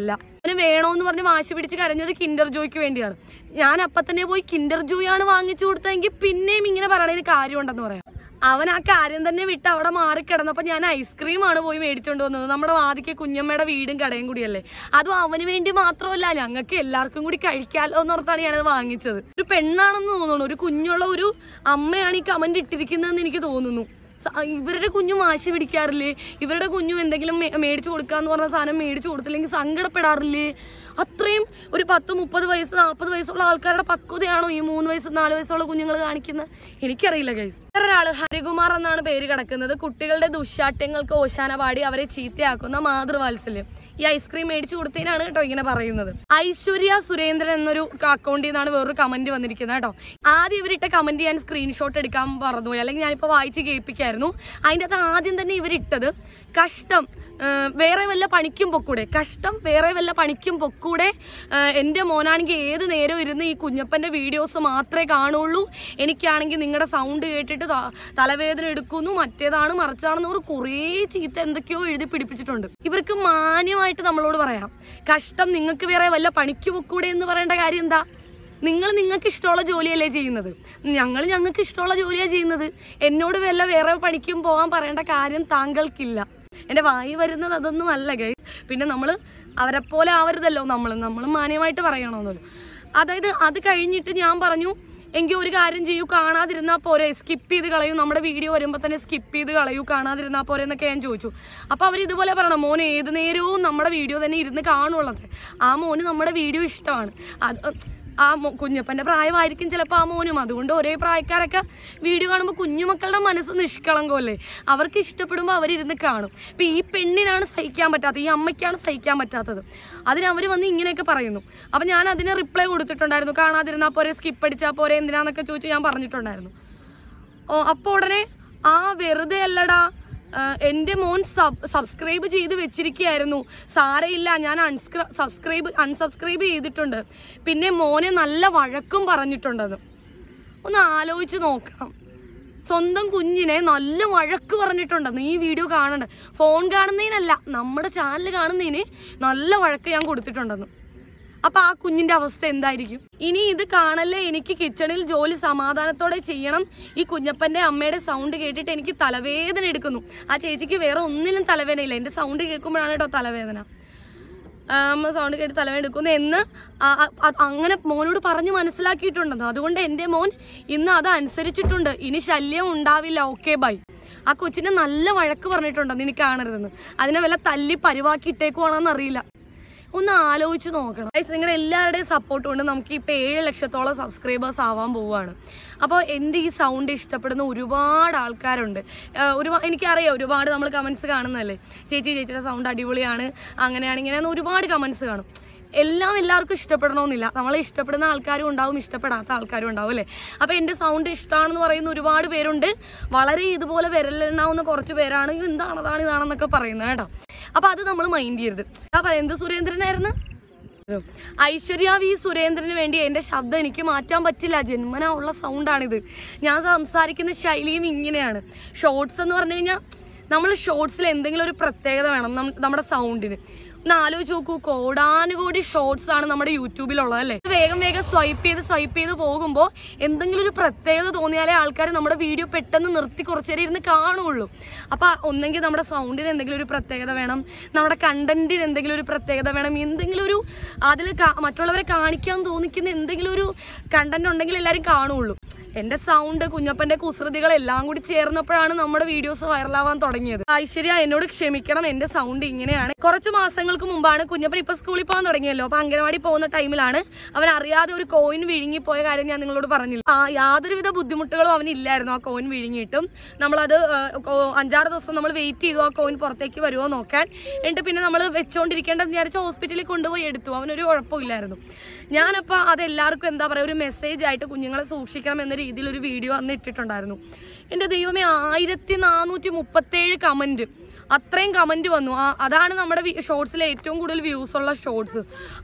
വേണോന്ന് പറഞ്ഞ് വാശി പിടിച്ച് കരഞ്ഞത് കിൻഡർ ജോയ്ക്ക് വേണ്ടിയാണ്. ഞാൻ അപ്പം തന്നെ പോയി കിൻഡർ ജോയ് ആണ് വാങ്ങിച്ചു കൊടുത്തതെങ്കിൽ പിന്നെയും ഇങ്ങനെ പറയണതിന് കാര്യമുണ്ടെന്ന് പറയാം. അവൻ ആ കാര്യം തന്നെ വിട്ട് അവിടെ മാറിക്കിടന്നപ്പോൾ ഞാൻ ഐസ്ക്രീമാണ് പോയി മേടിച്ചുകൊണ്ട് വന്നത്. നമ്മുടെ വാതിക്ക് കുഞ്ഞമ്മയുടെ വീടും കടയും കൂടിയല്ലേ, അതും അവന് വേണ്ടി മാത്രമല്ല ഞങ്ങൾക്ക് എല്ലാവർക്കും കൂടി കഴിക്കാമല്ലോ എന്നോർത്താണ് ഞാനത് വാങ്ങിച്ചത്. ഒരു പെണ്ണാണെന്ന് തോന്നുന്നു, ഒരു കുഞ്ഞുള്ള ഒരു അമ്മയാണ് ഈ കമന്റ് ഇട്ടിരിക്കുന്നതെന്ന് എനിക്ക് തോന്നുന്നു. ഇവരുടെ കുഞ്ഞു വാശി പിടിക്കാറില്ലേ? ഇവരുടെ കുഞ്ഞു എന്തെങ്കിലും മേടിച്ചു കൊടുക്കാന്ന് പറഞ്ഞ സാധനം മേടിച്ചു കൊടുത്തില്ലെങ്കിൽ സങ്കടപ്പെടാറില്ലേ? അത്രയും ഒരു 10, 30 വയസ്സ് 40 വയസ്സുള്ള ആൾക്കാരുടെ പക്വതയാണോ ഈ 3 വയസ്സ് 4 വയസ്സുള്ള കുഞ്ഞുങ്ങൾ കാണിക്കുന്നത്? എനിക്കറിയില്ല ഗൈസ്. വേറൊരാള് ഹരികുമാർ എന്നാണ് പേര് കിടക്കുന്നത്. കുട്ടികളുടെ ദുശ്ശാഠ്യങ്ങൾക്ക് ഓശാന പാടി അവരെ ചീത്തയാക്കുന്ന മാതൃവാത്സല്യം. ഈ ഐസ്ക്രീം മേടിച്ചു കൊടുത്തതിനാണ് കേട്ടോ ഇങ്ങനെ പറയുന്നത്. ഐശ്വര്യ സുരേന്ദ്രൻ എന്നൊരു അക്കൗണ്ടിൽ നിന്നാണ് വേറൊരു കമന്റ് വന്നിരിക്കുന്നത് കേട്ടോ. ആദ്യം ഇവരിട്ട കമന്റ് ഞാൻ സ്ക്രീൻഷോട്ട് എടുക്കാൻ മറന്നുപോയി, അല്ലെങ്കിൽ ഞാനിപ്പോൾ വായിച്ച് കേൾപ്പിക്കായിരുന്നു. അതിൻ്റെ അകത്ത് ആദ്യം തന്നെ ഇവരിട്ടത് കഷ്ടം വേറെ വല്ല പണിക്കും പൊക്കൂടെ, കഷ്ടം വേറെ വല്ല പണിക്കും പൊക്കൂടെ, എൻ്റെ മോനാണെങ്കിൽ ഏത് നേരം ഇരുന്ന് ഈ കുഞ്ഞപ്പൻ്റെ വീഡിയോസ് മാത്രമേ കാണുള്ളൂ, എനിക്കാണെങ്കിൽ നിങ്ങളുടെ സൗണ്ട് കേട്ടിട്ട് തലവേദന എടുക്കുന്നു, മറ്റേതാണ് മറിച്ചാണെന്ന് ഒരു കുറേ ചീത്ത എന്തൊക്കെയോ എഴുതി പിടിപ്പിച്ചിട്ടുണ്ട്. ഇവർക്ക് മാന്യമായിട്ട് നമ്മളോട് പറയാം, കഷ്ടം നിങ്ങൾക്ക് വേറെ വല്ല പണിക്ക് പൊക്കൂടെ എന്ന് പറയേണ്ട കാര്യം എന്താ? നിങ്ങൾക്ക് ഇഷ്ടമുള്ള ജോലിയല്ലേ ചെയ്യുന്നത്, ഞങ്ങൾക്ക് ഇഷ്ടമുള്ള ജോലിയാണ് ചെയ്യുന്നത്. എന്നോട് വല്ല വേറെ പണിക്കും പോകാൻ പറയേണ്ട കാര്യം താങ്കൾക്കില്ല. എൻ്റെ വായി വരുന്നത് അതൊന്നും അല്ല ഗൈസ്. പിന്നെ നമ്മൾ അവരെ പോലെ ആവരുതല്ലോ, നമ്മൾ മാന്യമായിട്ട് പറയണമെന്നല്ലോ. അതായത് അത് കഴിഞ്ഞിട്ട് ഞാൻ പറഞ്ഞു, എങ്കിൽ ഒരു കാര്യം ചെയ്യൂ, കാണാതിരുന്നാൽ പോരെ, സ്കിപ്പ് ചെയ്ത് കളയൂ, നമ്മുടെ വീഡിയോ വരുമ്പോൾ തന്നെ സ്കിപ്പ് ചെയ്ത് കളയൂ, കാണാതിരുന്നാൽ പോരെ എന്നൊക്കെ ഞാൻ ചോദിച്ചു. അപ്പോൾ അവർ ഇതുപോലെ പറയണം, മോൻ ഏത് നേരവും നമ്മുടെ വീഡിയോ തന്നെ ഇരുന്ന് കാണുള്ളത്. ആ മോന് നമ്മുടെ വീഡിയോ ഇഷ്ടമാണ്. ആ കുഞ്ഞപ്പൻ്റെ പ്രായമായിരിക്കും ചിലപ്പോൾ ആ മോനും. അതുകൊണ്ട് ഒരേ പ്രായക്കാരൊക്കെ വീഡിയോ കാണുമ്പോൾ കുഞ്ഞുമക്കളുടെ മനസ്സ് നിഷ്കളങ്കമല്ലേ, അവർക്ക് ഇഷ്ടപ്പെടുമ്പോൾ അവരിരുന്ന് കാണും. ഇപ്പം ഈ പെണ്ണിനാണ് സഹിക്കാൻ പറ്റാത്തത്, ഈ അമ്മയ്ക്കാണ് സഹിക്കാൻ പറ്റാത്തത്. അതിനവർ വന്ന് ഇങ്ങനെയൊക്കെ പറയുന്നു. അപ്പം ഞാൻ അതിന് റിപ്ലൈ കൊടുത്തിട്ടുണ്ടായിരുന്നു, കാണാതിരുന്നാൽ പോരെ, സ്കിപ്പ് അടിച്ചാൽ പോരെ, എന്തിനാന്നൊക്കെ ചോദിച്ച് ഞാൻ പറഞ്ഞിട്ടുണ്ടായിരുന്നു. അപ്പോൾ ഉടനെ വെറുതെ അല്ലടാ, എൻ്റെ മോൻ സബ്സ്ക്രൈബ് ചെയ്ത് വെച്ചിരിക്കുകയായിരുന്നു, സാരയില്ല ഞാൻ അൺസബ്സ്ക്രൈബ് ചെയ്തിട്ടുണ്ട്, പിന്നെ മോനെ നല്ല വഴക്കും പറഞ്ഞിട്ടുണ്ടെന്ന്. ഒന്ന് ആലോചിച്ച് നോക്കണം, സ്വന്തം കുഞ്ഞിനെ നല്ല വഴക്ക് പറഞ്ഞിട്ടുണ്ടെന്ന്. ഈ വീഡിയോ കാണണ്ട, ഫോൺ കാണുന്നതിനല്ല നമ്മുടെ ചാനൽ കാണുന്നതിന് നല്ല വഴക്ക് ഞാൻ കൊടുത്തിട്ടുണ്ടെന്ന്. അപ്പൊ ആ കുഞ്ഞിന്റെ അവസ്ഥ എന്തായിരിക്കും? ഇനി ഇത് കാണല്ലേ, എനിക്ക് കിച്ചണിൽ ജോലി സമാധാനത്തോടെ ചെയ്യണം, ഈ കുഞ്ഞപ്പന്റെ അമ്മയുടെ സൗണ്ട് കേട്ടിട്ട് എനിക്ക് തലവേദന എടുക്കുന്നു. ആ ചേച്ചിക്ക് വേറെ ഒന്നിനും തലവേദനയില്ല, എന്റെ സൗണ്ട് കേൾക്കുമ്പോഴാണ് കേട്ടോ തലവേദന, സൗണ്ട് കേട്ട് തലവേദന എടുക്കുന്നു എന്ന് അങ്ങനെ മോനോട് പറഞ്ഞ് മനസ്സിലാക്കിയിട്ടുണ്ടെന്ന്. അതുകൊണ്ട് എൻ്റെ മോൻ ഇന്ന് അത് അനുസരിച്ചിട്ടുണ്ട്, ഇനി ശല്യം ഉണ്ടാവില്ല, ഓക്കെ ബൈ. ആ കൊച്ചിനെ നല്ല വഴക്ക് പറഞ്ഞിട്ടുണ്ടെന്ന് എനിക്ക് കാണരുതെന്ന്. അതിനെ വല്ല തല്ലി പരിവാക്കി ഇട്ടേക്കുവാണെന്ന് അറിയില്ല. ഒന്ന് ആലോചിച്ച് നോക്കണം. നിങ്ങളുടെ എല്ലാവരുടെയും സപ്പോർട്ട് കൊണ്ട് നമുക്ക് ഇപ്പോൾ 7 ലക്ഷത്തോളം സബ്സ്ക്രൈബേഴ്സ് ആവാൻ പോവുകയാണ്. അപ്പോൾ എൻ്റെ ഈ സൗണ്ട് ഇഷ്ടപ്പെടുന്ന ഒരുപാട് ആൾക്കാരുണ്ട്. എനിക്കറിയാം, ഒരുപാട് നമ്മൾ കമൻസ് കാണുന്നതല്ലേ, ചേച്ചിയുടെ സൗണ്ട് അടിപൊളിയാണ്, അങ്ങനെയാണ് ഇങ്ങനെയാണെന്ന് ഒരുപാട് കമൻസ് കാണും. എല്ലാവർക്കും ഇഷ്ടപ്പെടണമെന്നില്ല, നമ്മളെ ഇഷ്ടപ്പെടുന്ന ആൾക്കാരും ഉണ്ടാവും, ഇഷ്ടപ്പെടാത്ത ആൾക്കാരും ഉണ്ടാവും അല്ലേ. അപ്പോൾ എൻ്റെ സൗണ്ട് ഇഷ്ടമാണെന്ന് പറയുന്ന ഒരുപാട് പേരുണ്ട്. വളരെ ഇതുപോലെ വിരലെണ്ണാവുന്ന കുറച്ച് പേരാണ് ഇതാണെന്നൊക്കെ പറയുന്നത് കേട്ടോ. അപ്പോൾ അത് നമ്മൾ മൈൻഡ് ചെയ്യരുത്. എന്ത് സുരേന്ദ്രനായിരുന്നു? ഐശ്വര്യ വി സുരേന്ദ്രന് വേണ്ടി എൻ്റെ ശബ്ദം എനിക്ക് മാറ്റാൻ പറ്റില്ല, ജന്മനാ ഉള്ള സൗണ്ടാണിത്. ഞാൻ സംസാരിക്കുന്ന ശൈലിയും ഇങ്ങനെയാണ്. ഷോർട്സ് എന്ന് പറഞ്ഞു കഴിഞ്ഞാൽ നമ്മൾ ഷോർട്സിൽ എന്തെങ്കിലും ഒരു പ്രത്യേകത വേണം നമ്മുടെ സൗണ്ടിന്. ഒന്ന് ആലോചിച്ച് നോക്കൂ, കോടാനുകോടി ഷോർട്സ് ആണ് നമ്മുടെ യൂട്യൂബിലുള്ളത് അല്ലേ. വേഗം സ്വൈപ്പ് ചെയ്ത് പോകുമ്പോൾ എന്തെങ്കിലും ഒരു പ്രത്യേകത തോന്നിയാലേ ആൾക്കാർ നമ്മുടെ വീഡിയോ പെട്ടെന്ന് നിർത്തി കുറച്ചു നേരം ഇരുന്ന് കാണുള്ളൂ. അപ്പം ഒന്നെങ്കിൽ നമ്മുടെ സൗണ്ടിന് എന്തെങ്കിലും ഒരു പ്രത്യേകത വേണം, നമ്മുടെ കണ്ടന്റിന് എന്തെങ്കിലും ഒരു പ്രത്യേകത വേണം, എന്തെങ്കിലും ഒരു അതിൽ മറ്റുള്ളവരെ കാണിക്കാൻ തോന്നിക്കുന്ന എന്തെങ്കിലും ഒരു കണ്ടന്റ് ഉണ്ടെങ്കിൽ എല്ലാവരും കാണുള്ളൂ. എൻ്റെ സൗണ്ട്, കുഞ്ഞപ്പൻ്റെ കുസൃതികൾ എല്ലാം കൂടി ചേർന്നപ്പോഴാണ് നമ്മുടെ വീഡിയോസ് വൈറലാവാൻ തുടങ്ങിയത്. ഐശ്വര്യ എന്നോട് ക്ഷമിക്കണം, എൻ്റെ സൗണ്ട് ഇങ്ങനെയാണ്. കുറച്ച് മാസങ്ങൾക്ക് മുമ്പാണ് കുഞ്ഞപ്പൻ ഇപ്പൊ സ്കൂളിൽ പോകാൻ തുടങ്ങിയല്ലോ, അപ്പൊ അംഗനവാടി പോകുന്ന ടൈമിലാണ് അവൻ അറിയാതെ ഒരു കോയിൻ വിഴുങ്ങിപ്പോയ കാര്യം ഞാൻ നിങ്ങളോട് പറഞ്ഞില്ല. യാതൊരുവിധ ബുദ്ധിമുട്ടുകളും അവനില്ലായിരുന്നു ആ കോയിൻ വിഴുങ്ങിയിട്ടും. നമ്മളത് 5-6 ദിവസം നമ്മൾ വെയിറ്റ് ചെയ്തു ആ കോയിൻ പുറത്തേക്ക് വരുമോ നോക്കാൻ. എന്നിട്ട് പിന്നെ നമ്മൾ വെച്ചോണ്ടിരിക്കേണ്ടത് വിചാരിച്ച ഹോസ്പിറ്റലിൽ കൊണ്ടുപോയി എടുത്തു, അവനൊരു കുഴപ്പമില്ലായിരുന്നു. ഞാനപ്പോൾ അതെല്ലാവർക്കും എന്താ പറയുക, ഒരു മെസ്സേജ് ആയിട്ട് കുഞ്ഞുങ്ങളെ സൂക്ഷിക്കണം എന്ന രീതിയിൽ ഒരു വീഡിയോ അന്ന് ഇട്ടിട്ടുണ്ടായിരുന്നു. എൻ്റെ ദൈവമേ, 1437 കമന്റ്. അത്രയും കമന്റ് വന്നു. അതാണ് നമ്മുടെ ഷോർട്സിലെ ഏറ്റവും കൂടുതൽ വ്യൂസ് ഉള്ള ഷോർട്സ്.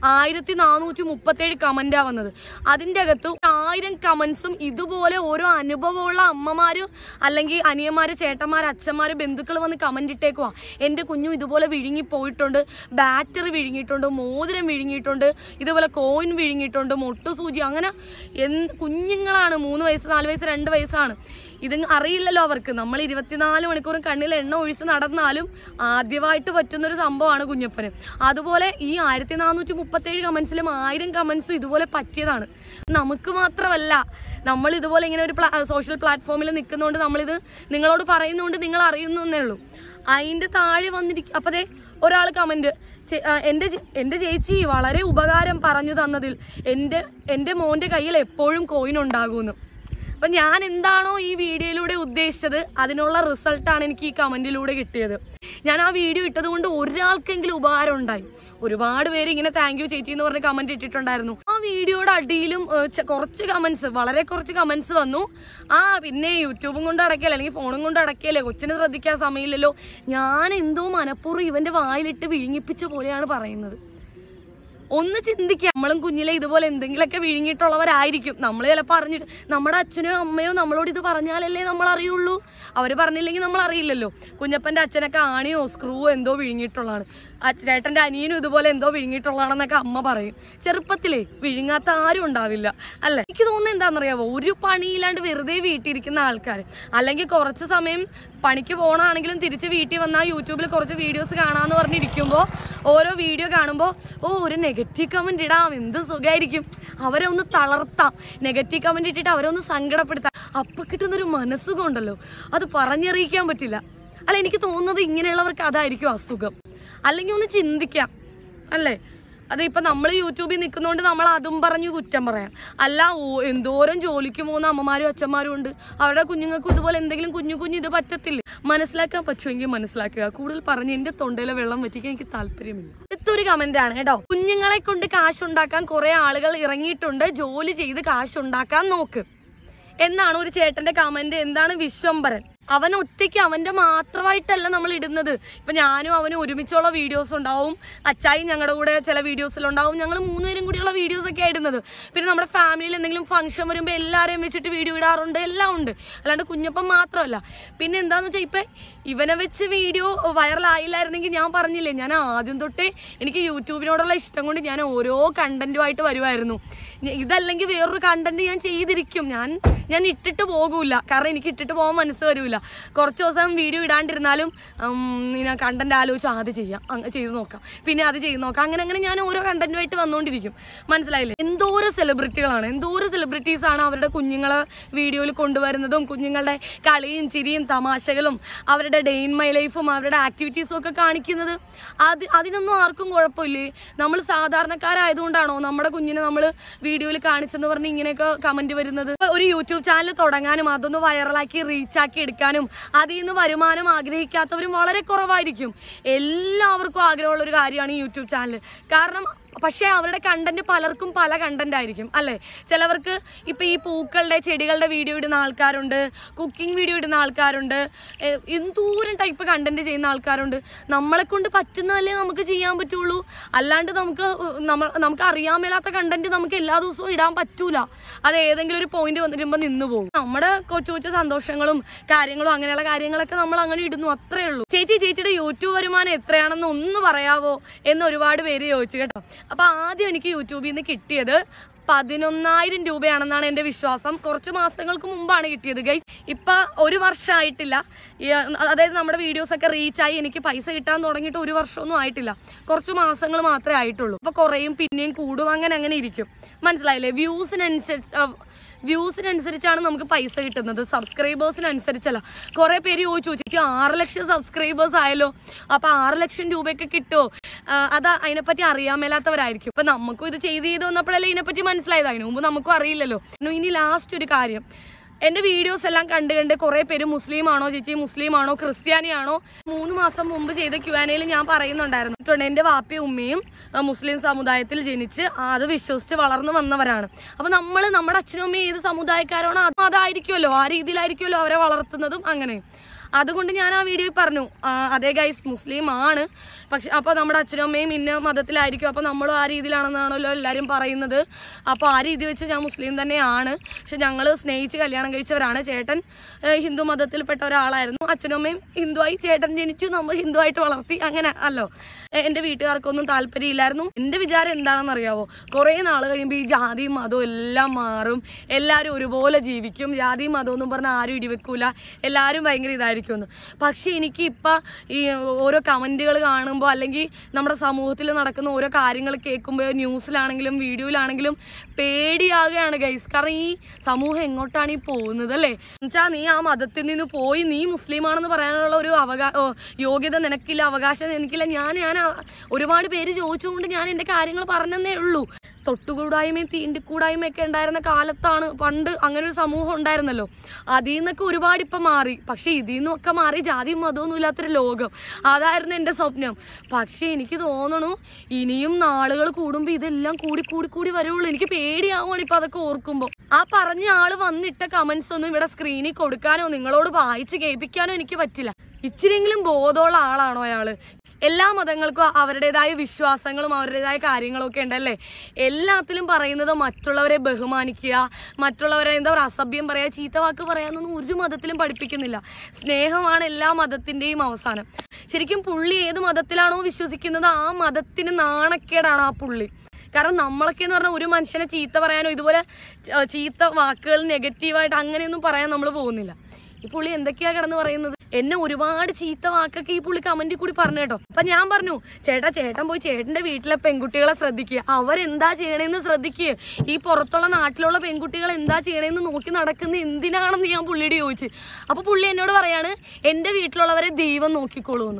1437 കമന്റാ വന്നത്. അതിന്റെ അകത്ത് 1000 കമന്റ്സും ഇതുപോലെ ഓരോ അനുഭവമുള്ള അമ്മമാര് അല്ലെങ്കിൽ അനിയന്മാര്, ചേട്ടന്മാര്, അച്ഛന്മാര്, ബന്ധുക്കൾ വന്ന് കമന്റ് ഇട്ടേക്കുവാ. എന്റെ കുഞ്ഞു ഇതുപോലെ വിഴുങ്ങി പോയിട്ടുണ്ട്, ബാറ്ററി വിഴുങ്ങിയിട്ടുണ്ട്, മോതിരം വിഴുങ്ങിയിട്ടുണ്ട്, ഇതുപോലെ കോയിൻ വിഴുങ്ങിയിട്ടുണ്ട്, മൊട്ടുസൂചി, അങ്ങനെ കുഞ്ഞുങ്ങളാണ്. 3 വയസ്സ്, 4 വയസ്സ്, 2 വയസ്സാണ്. ഇത് അറിയില്ലല്ലോ അവർക്ക്. നമ്മൾ 24 മണിക്കൂറും കണ്ണിൽ എണ്ണ ഒഴിച്ച് നടന്നാലും ആദ്യമായിട്ട് പറ്റുന്നൊരു സംഭവമാണ് കുഞ്ഞപ്പന്. അതുപോലെ ഈ 1437 കമന്റ്സിലും 1000 കമന്റ്സും ഇതുപോലെ പറ്റിയതാണ്. നമുക്ക് മാത്രമല്ല, നമ്മൾ ഇതുപോലെ ഇങ്ങനെ ഒരു സോഷ്യൽ പ്ലാറ്റ്ഫോമിൽ നിൽക്കുന്നതുകൊണ്ട് നമ്മളിത് നിങ്ങളോട് പറയുന്നതുകൊണ്ട് നിങ്ങൾ അറിയുന്നേ ഉള്ളൂ. അതിന്റെ താഴെ വന്നിരിക്കും. അപ്പതേ ഒരാൾ കമന്റ്, എന്റെ ചേച്ചി വളരെ ഉപകാരം പറഞ്ഞു തന്നതിൽ, എന്റെ മോന്റെ കയ്യിൽ എപ്പോഴും കോയിൻ ഉണ്ടാകുമെന്ന്. അപ്പൊ ഞാൻ എന്താണോ ഈ വീഡിയോയിലൂടെ ഉദ്ദേശിച്ചത് അതിനുള്ള റിസൾട്ടാണ് എനിക്ക് ഈ കമന്റിലൂടെ കിട്ടിയത്. ഞാൻ ആ വീഡിയോ ഇട്ടത് കൊണ്ട് ഒരാൾക്കെങ്കിലും ഉപകാരം ഉണ്ടായി. ഒരുപാട് പേര് ഇങ്ങനെ താങ്ക് യു ചേച്ചി എന്ന് പറഞ്ഞ് കമന്റ് ഇട്ടിട്ടുണ്ടായിരുന്നു. ആ വീഡിയോയുടെ അടിയിലും കുറച്ച് കമന്റ്സ്, വളരെ കുറച്ച് കമന്റ്സ് വന്നു. പിന്നെ യൂട്യൂബും കൊണ്ട് അടക്കിയല്ലേ, അല്ലെങ്കിൽ ഫോണും കൊണ്ട് അടക്കിയല്ലേ, കൊച്ചിനെ ശ്രദ്ധിക്കാൻ സമയമില്ലല്ലോ, ഞാൻ എന്തോ മനഃപൂർവ്വം ഇവന്റെ വായിലിട്ട് വിഴുങ്ങിപ്പിച്ച പോലെയാണ് പറയുന്നത്. ഒന്ന് ചിന്തിക്കുക. നമ്മളും കുഞ്ഞിലെ ഇതുപോലെ എന്തെങ്കിലുമൊക്കെ വിഴുങ്ങിയിട്ടുള്ളവരായിരിക്കും. നമ്മൾ ചിലപ്പോൾ അറിഞ്ഞിട്ട്, നമ്മുടെ അച്ഛനോ അമ്മയോ നമ്മളോട് ഇത് പറഞ്ഞാലല്ലേ നമ്മൾ അറിയുള്ളൂ. അവര് പറഞ്ഞില്ലെങ്കിൽ നമ്മൾ അറിയില്ലല്ലോ. കുഞ്ഞപ്പന്റെ അച്ഛനൊക്കെ ആണിയോ സ്ക്രൂവോ എന്തോ വിഴുങ്ങിയിട്ടുള്ളതാണ്. ചേട്ടന്റെ അനിയനും ഇതുപോലെ എന്തോ വിഴുങ്ങിയിട്ടുള്ളതാണെന്നൊക്കെ അമ്മ പറയും. ചെറുപ്പത്തിലേ വിഴുങ്ങാത്ത ആരും ഉണ്ടാവില്ല അല്ലെ. എനിക്ക് തോന്നുന്നത് എന്താണെന്നറിയാവോ, ഒരു പണിയില്ലാണ്ട് വെറുതെ വീട്ടിലിരിക്കുന്ന ആൾക്കാർ, അല്ലെങ്കിൽ കുറച്ച് സമയം പണിക്ക് പോകണമെങ്കിലും തിരിച്ച് വീട്ടിൽ വന്നാൽ യൂട്യൂബിൽ കുറച്ച് വീഡിയോസ് കാണാന്ന് പറഞ്ഞിരിക്കുമ്പോൾ ഓരോ വീഡിയോ കാണുമ്പോൾ ഒരു നെഗറ്റീവ് കമന്റ് ഇടാം, എന്ത് സുഖമായിരിക്കും. അവരെ ഒന്ന് തളർത്താം, നെഗറ്റീവ് കമന്റ് ഇട്ടിട്ട് അവരെ ഒന്ന് സങ്കടപ്പെടുത്താം. അപ്പൊ കിട്ടുന്നൊരു മനസ്സുഖം ഉണ്ടല്ലോ, അത് പറഞ്ഞറിയിക്കാൻ പറ്റില്ല. അല്ല, എനിക്ക് തോന്നുന്നത് ഇങ്ങനെയുള്ളവർക്ക് അതായിരിക്കും അസുഖം. അല്ലെങ്കിൽ ഒന്ന് ചിന്തിക്കാം അല്ലേ. അതിപ്പോ നമ്മൾ യൂട്യൂബിൽ നിൽക്കുന്നതുകൊണ്ട് നമ്മൾ അതും പറഞ്ഞു കുറ്റം പറയാം. അല്ല, എന്തോരം ജോലിക്ക് പോകുന്ന അമ്മമാരും അച്ഛന്മാരും ഉണ്ട്. അവരുടെ കുഞ്ഞുങ്ങൾക്കും ഇതുപോലെ എന്തെങ്കിലും കുഞ്ഞു ഇത് പറ്റത്തില്ല. മനസ്സിലാക്കാൻ പറ്റുമെങ്കിൽ മനസ്സിലാക്കുക. കൂടുതൽ പറഞ്ഞ് എന്റെ തൊണ്ടയിലെ വെള്ളം വറ്റിക്കാൻ എനിക്ക് താല്പര്യമില്ല. അടുത്തൊരു കമന്റ് ആണ് കേട്ടോ. കുഞ്ഞുങ്ങളെ കൊണ്ട് കാശുണ്ടാക്കാൻ കുറെ ആളുകൾ ഇറങ്ങിയിട്ടുണ്ട്, ജോലി ചെയ്ത് കാശുണ്ടാക്കാൻ നോക്ക് എന്നാണ് ഒരു ചേട്ടന്റെ കമന്റ്. എന്താണ് വിശ്വംഭരൻ? അവൻ ഒറ്റയ്ക്ക്, അവന്റെ മാത്രമായിട്ടല്ല നമ്മൾ ഇടുന്നത്. ഇപ്പൊ ഞാനും അവനും ഒരുമിച്ചുള്ള വീഡിയോസ് ഉണ്ടാവും, അച്ചായി ഞങ്ങളുടെ കൂടെ ചില വീഡിയോസിലുണ്ടാവും. ഞങ്ങൾ 3 പേരും കൂടിയുള്ള വീഡിയോസ് ഒക്കെ ഇടുന്നത്. പിന്നെ നമ്മുടെ ഫാമിലിയിൽ എന്തെങ്കിലും ഫംഗ്ഷൻ വരുമ്പോൾ എല്ലാവരെയും വെച്ചിട്ട് വീഡിയോ ഇടാറുണ്ട്, എല്ലാം ഉണ്ട്. അല്ലാണ്ട് കുഞ്ഞപ്പം മാത്രമല്ല. പിന്നെ എന്താന്ന് വെച്ചാൽ ഇപ്പൊ ഇവനെ വെച്ച് വീഡിയോ വൈറലായില്ലായിരുന്നെങ്കിൽ ഞാൻ പറഞ്ഞില്ലേ, ഞാൻ ആദ്യം തൊട്ടേ എനിക്ക് യൂട്യൂബിനോടുള്ള ഇഷ്ടം കൊണ്ട് ഞാൻ ഓരോ കണ്ടന്റുമായിട്ട് വരുമായിരുന്നു. ഇതല്ലെങ്കിൽ വേറൊരു കണ്ടന്റ് ഞാൻ ചെയ്തിരിക്കും. ഞാൻ ഇട്ടിട്ട് പോകൂല, കാരണം എനിക്ക് ഇട്ടിട്ട് പോകാൻ മനസ്സ് വരൂല. കുറച്ച് ദിവസം വീഡിയോ ഇടാണ്ടിരുന്നാലും കണ്ടന്റ് ആലോചിച്ച് അത് ചെയ്യാം, ചെയ്ത് നോക്കാം, പിന്നെ അത് ചെയ്ത് നോക്കാം, അങ്ങനെ ഞാൻ ഓരോ കണ്ടന്റുമായിട്ട് വന്നുകൊണ്ടിരിക്കും. മനസ്സിലായില്ലേ? എന്തോരം സെലിബ്രിറ്റികളാണ്, എന്തോരം സെലിബ്രിറ്റീസ് ആണ് അവരുടെ കുഞ്ഞുങ്ങളെ വീഡിയോയിൽ കൊണ്ടുവരുന്നതും കുഞ്ഞുങ്ങളുടെ കളിയും ചിരിയും തമാശകളും അവരുടെ ഡേ ഇൻ മൈ ലൈഫും അവരുടെ ആക്ടിവിറ്റീസും ഒക്കെ കാണിക്കുന്നത്. അതിനൊന്നും ആർക്കും കുഴപ്പമില്ലേ? നമ്മൾ സാധാരണക്കാരായതുകൊണ്ടാണോ നമ്മുടെ കുഞ്ഞിനെ നമ്മൾ വീഡിയോയിൽ കാണിച്ചെന്ന് പറഞ്ഞ് ഇങ്ങനെയൊക്കെ കമന്റ് വരുന്നത്? ഒരു യൂട്യൂബ് ചാനൽ തുടങ്ങാനും അതൊന്ന് വൈറലാക്കി റീച്ചാക്കി എടുക്കാനും അതിൽ നിന്ന് വരുമാനം ആഗ്രഹിക്കാത്തവരും വളരെ കുറവായിരിക്കും. എല്ലാവർക്കും ആഗ്രഹമുള്ള ഒരു കാര്യമാണ് ഈ യൂട്യൂബ് ചാനൽ. കാരണം പക്ഷെ അവരുടെ കണ്ടന്റ് പലർക്കും പല കണ്ടന്റ് ആയിരിക്കും അല്ലെ. ചിലവർക്ക് ഇപ്പൊ ഈ പൂക്കളുടെ ചെടികളുടെ വീഡിയോ ഇടുന്ന ആൾക്കാരുണ്ട്, കുക്കിംഗ് വീഡിയോ ഇടുന്ന ആൾക്കാരുണ്ട്, എന്തോരം ടൈപ്പ് കണ്ടന്റ് ചെയ്യുന്ന ആൾക്കാരുണ്ട്. നമ്മളെ കൊണ്ട് പറ്റുന്നതല്ലേ നമുക്ക് ചെയ്യാൻ പറ്റുള്ളൂ. അല്ലാണ്ട് നമുക്ക് അറിയാൻ മേലാത്ത കണ്ടന്റ് നമുക്ക് എല്ലാ ദിവസവും ഇടാൻ പറ്റൂല. അത് ഏതെങ്കിലും ഒരു പോയിന്റ് വന്നിരുമ്പോ നിന്ന് പോകും. നമ്മുടെ കൊച്ചു സന്തോഷങ്ങളും കാര്യങ്ങളും അങ്ങനെയുള്ള കാര്യങ്ങളൊക്കെ നമ്മൾ അങ്ങനെ ഇടുന്നു, അത്രേ ഉള്ളൂ. ചേച്ചിയുടെ യൂട്യൂബ് വരുമാനം എത്രയാണെന്ന് ഒന്ന് പറയാവോ എന്ന് ഒരുപാട് പേര് ചോദിച്ചു കേട്ടോ. അപ്പൊ ആദ്യം എനിക്ക് യൂട്യൂബിൽ നിന്ന് കിട്ടിയത് 11,000 രൂപയാണെന്നാണ് എന്റെ വിശ്വാസം. കുറച്ച് മാസങ്ങൾക്ക് മുമ്പാണ് കിട്ടിയത് ഗൈസ്. ഇപ്പൊ 1 വർഷമായിട്ടില്ല. അതായത് നമ്മുടെ വീഡിയോസ് ഒക്കെ റീച്ചായി എനിക്ക് പൈസ കിട്ടാൻ തുടങ്ങിയിട്ട് 1 വർഷമൊന്നും ആയിട്ടില്ല. കുറച്ച് മാസങ്ങൾ മാത്രമേ ആയിട്ടുള്ളൂ. അപ്പൊ കുറയും പിന്നെയും കൂടും, അങ്ങനെ ഇരിക്കും. മനസ്സിലായില്ലേ? വ്യൂസിനനുസരിച്ചാണ് നമുക്ക് പൈസ കിട്ടുന്നത്, സബ്സ്ക്രൈബേഴ്സിനനുസരിച്ചല്ല. കുറെ പേര് ചോദിച്ചു 6 ലക്ഷം സബ്സ്ക്രൈബേഴ്സ് ആയല്ലോ, അപ്പൊ 6 ലക്ഷം രൂപയൊക്കെ കിട്ടുമോ? അതിനെപ്പറ്റി അറിയാൻ മേലാത്തവരായിരിക്കും. ഇപ്പൊ നമുക്കും ഇത് ചെയ്ത് വന്നപ്പോഴല്ലേ ഇതിനെപ്പറ്റി മനസ്സിലായത്. അതിന് മുമ്പ് നമുക്കും അറിയില്ലല്ലോ. ഇനി ലാസ്റ്റ് ഒരു കാര്യം, എന്റെ വീഡിയോസ് എല്ലാം കണ്ട് കുറെ പേര് മുസ്ലിം ആണോ ചേച്ചി, മുസ്ലിം ആണോ ക്രിസ്ത്യാനിയാണോ? 3 മാസം മുമ്പ് ചെയ്ത Q&Aയിൽ ഞാൻ പറയുന്നുണ്ടായിരുന്നു, എന്റെ വാപ്പയും ഉമ്മയും മുസ്ലിം സമുദായത്തിൽ ജനിച്ച് അത് വിശ്വസിച്ച് വളർന്നു വന്നവരാണ്. അപ്പൊ നമ്മുടെ അച്ഛനും അമ്മയും ഏത് സമുദായക്കാരാണോ അതായിരിക്കുമല്ലോ, ആ രീതിയിലായിരിക്കുമല്ലോ അവരെ വളർത്തുന്നതും. അങ്ങനെ അതുകൊണ്ട് ഞാൻ ആ വീഡിയോയിൽ പറഞ്ഞു അതേ ഗൈസ് മുസ്ലിം ആണ്, പക്ഷെ അപ്പോൾ നമ്മുടെ അച്ഛനും അമ്മയും ഇന്ന മതത്തിലായിരിക്കും, അപ്പോൾ നമ്മളും ആ രീതിയിലാണെന്നാണല്ലോ എല്ലാവരും പറയുന്നത്. അപ്പോൾ ആ രീതി വെച്ച് ഞാൻ മുസ്ലിം തന്നെയാണ്. പക്ഷെ ഞങ്ങൾ സ്നേഹിച്ച് കല്യാണം കഴിച്ചവരാണ്. ചേട്ടൻ ഹിന്ദു മതത്തിൽപ്പെട്ട ഒരാളായിരുന്നു. അച്ഛനും അമ്മയും ഹിന്ദുവായി, ചേട്ടൻ ജനിച്ചു, നമ്മൾ ഹിന്ദുവായിട്ട് വളർത്തി, അങ്ങനെ അല്ലോ. എൻ്റെ വീട്ടുകാർക്കൊന്നും താല്പര്യമില്ലായിരുന്നു. എൻ്റെ വിചാരം എന്താണെന്ന് അറിയാവോ, കുറേ നാൾ കഴിയുമ്പോൾ ഈ ജാതിയും മതവും എല്ലാം മാറും, എല്ലാവരും ഒരുപോലെ ജീവിക്കും, ജാതിയും മതവും ഒന്നും പറഞ്ഞാൽ ആരും ഇടിവെക്കൂല, എല്ലാവരും ഭയങ്കര ഇതായിരിക്കുമെന്ന്. പക്ഷെ എനിക്ക് ഇപ്പം ഈ ഓരോ കമൻറ്റുകൾ കാണുമ്പോൾ അല്ലെങ്കിൽ നമ്മുടെ സമൂഹത്തിൽ നടക്കുന്ന ഓരോ കാര്യങ്ങൾ കേൾക്കുമ്പോൾ ന്യൂസിലാണെങ്കിലും വീഡിയോയിലാണെങ്കിലും പേടിയാകുകയാണ് ഗൈസ്. കാരണം ഈ സമൂഹം എങ്ങോട്ടാണ് ഈ പോകുന്നത് അല്ലേ? എന്നുവെച്ചാൽ നീ ആ മതത്തിൽ നിന്ന് പോയി നീ മുസ്ലിമാണെന്ന് പറയാനുള്ള ഒരു യോഗ്യത നിനക്കില്ല, അവകാശം എനിക്കില്ല. ഞാൻ ഒരുപാട് പേര് ചോദിച്ചുകൊണ്ട് ഞാൻ എൻ്റെ കാര്യങ്ങൾ പറഞ്ഞതേ ഉള്ളൂ. തൊട്ടുകൂടായ്മയും തീണ്ടിക്കൂടായ്മയൊക്കെ ഉണ്ടായിരുന്ന കാലത്താണ് പണ്ട് അങ്ങനെ ഒരു സമൂഹം ഉണ്ടായിരുന്നല്ലോ. അതിൽ നിന്നൊക്കെ ഒരുപാട് ഇപ്പം മാറി. പക്ഷെ ഇതിൽ നിന്നൊക്കെ മാറി ജാതിയും മതമൊന്നും ഇല്ലാത്തൊരു ലോകം, അതായിരുന്നു എൻ്റെ സ്വപ്നം. പക്ഷെ എനിക്ക് തോന്നണു ഇനിയും നാളുകൾ കൂടുമ്പോൾ ഇതെല്ലാം കൂടി വരുള്ളൂ. എനിക്ക് പേടിയാവുകയാണ് ഇപ്പം അതൊക്കെ ഓർക്കുമ്പോൾ. ആ പറഞ്ഞ ആള് വന്നിട്ട കമന്റ്സ് ഒന്നും ഇവിടെ സ്ക്രീനിൽ കൊടുക്കാനോ നിങ്ങളോട് വായിച്ച് കേൾപ്പിക്കാനോ എനിക്ക് പറ്റില്ല. ഇച്ചിരിയെങ്കിലും ബോധമുള്ള ആളാണോ അയാള്? എല്ലാ മതങ്ങൾക്കും അവരുടേതായ വിശ്വാസങ്ങളും അവരുടേതായ കാര്യങ്ങളും ഒക്കെ ഉണ്ടല്ലേ. എല്ലാത്തിലും പറയുന്നത് മറ്റുള്ളവരെ ബഹുമാനിക്കുക, മറ്റുള്ളവരെ എന്താ പറയുക അസഭ്യം പറയുക, ചീത്ത വാക്ക് പറയാനൊന്നും ഒരു മതത്തിലും പഠിപ്പിക്കുന്നില്ല. സ്നേഹമാണ് എല്ലാ മതത്തിൻ്റെയും അവസാനം. ശരിക്കും പുള്ളി ഏത് മതത്തിലാണോ വിശ്വസിക്കുന്നത് ആ മതത്തിന് നാണക്കേടാണ് ആ പുള്ളി. കാരണം നമ്മളൊക്കെ എന്ന് പറഞ്ഞാൽ ഒരു മനുഷ്യനെ ചീത്ത പറയാനോ ഇതുപോലെ ചീത്ത വാക്കുകൾ നെഗറ്റീവായിട്ട് അങ്ങനെയൊന്നും പറയാൻ നമ്മൾ പോകുന്നില്ല. ഈ പുള്ളി എന്തൊക്കെയാ കിടന്ന് പറയുന്നത്? എന്നെ ഒരുപാട് ചീത്ത വാക്കൊക്കെ ഈ പുള്ളി കമന്റിൽ കൂടി പറഞ്ഞു കേട്ടോ. അപ്പൊ ഞാൻ പറഞ്ഞു ചേട്ടൻ പോയി ചേട്ടന്റെ വീട്ടിലെ പെൺകുട്ടികളെ ശ്രദ്ധിക്കുക, അവരെന്താ ചെയ്യണേന്ന് ശ്രദ്ധിക്കുക, ഈ പുറത്തുള്ള നാട്ടിലുള്ള പെൺകുട്ടികൾ എന്താ ചെയ്യണേന്ന് നോക്കി നടക്കുന്നത് എന്തിനാണെന്ന് ഞാൻ പുള്ളിയോട് ചോദിച്ചു. അപ്പൊ പുള്ളി എന്നോട് പറയാണ് എന്റെ വീട്ടിലുള്ളവരെ ദൈവം നോക്കിക്കോളൂന്ന്.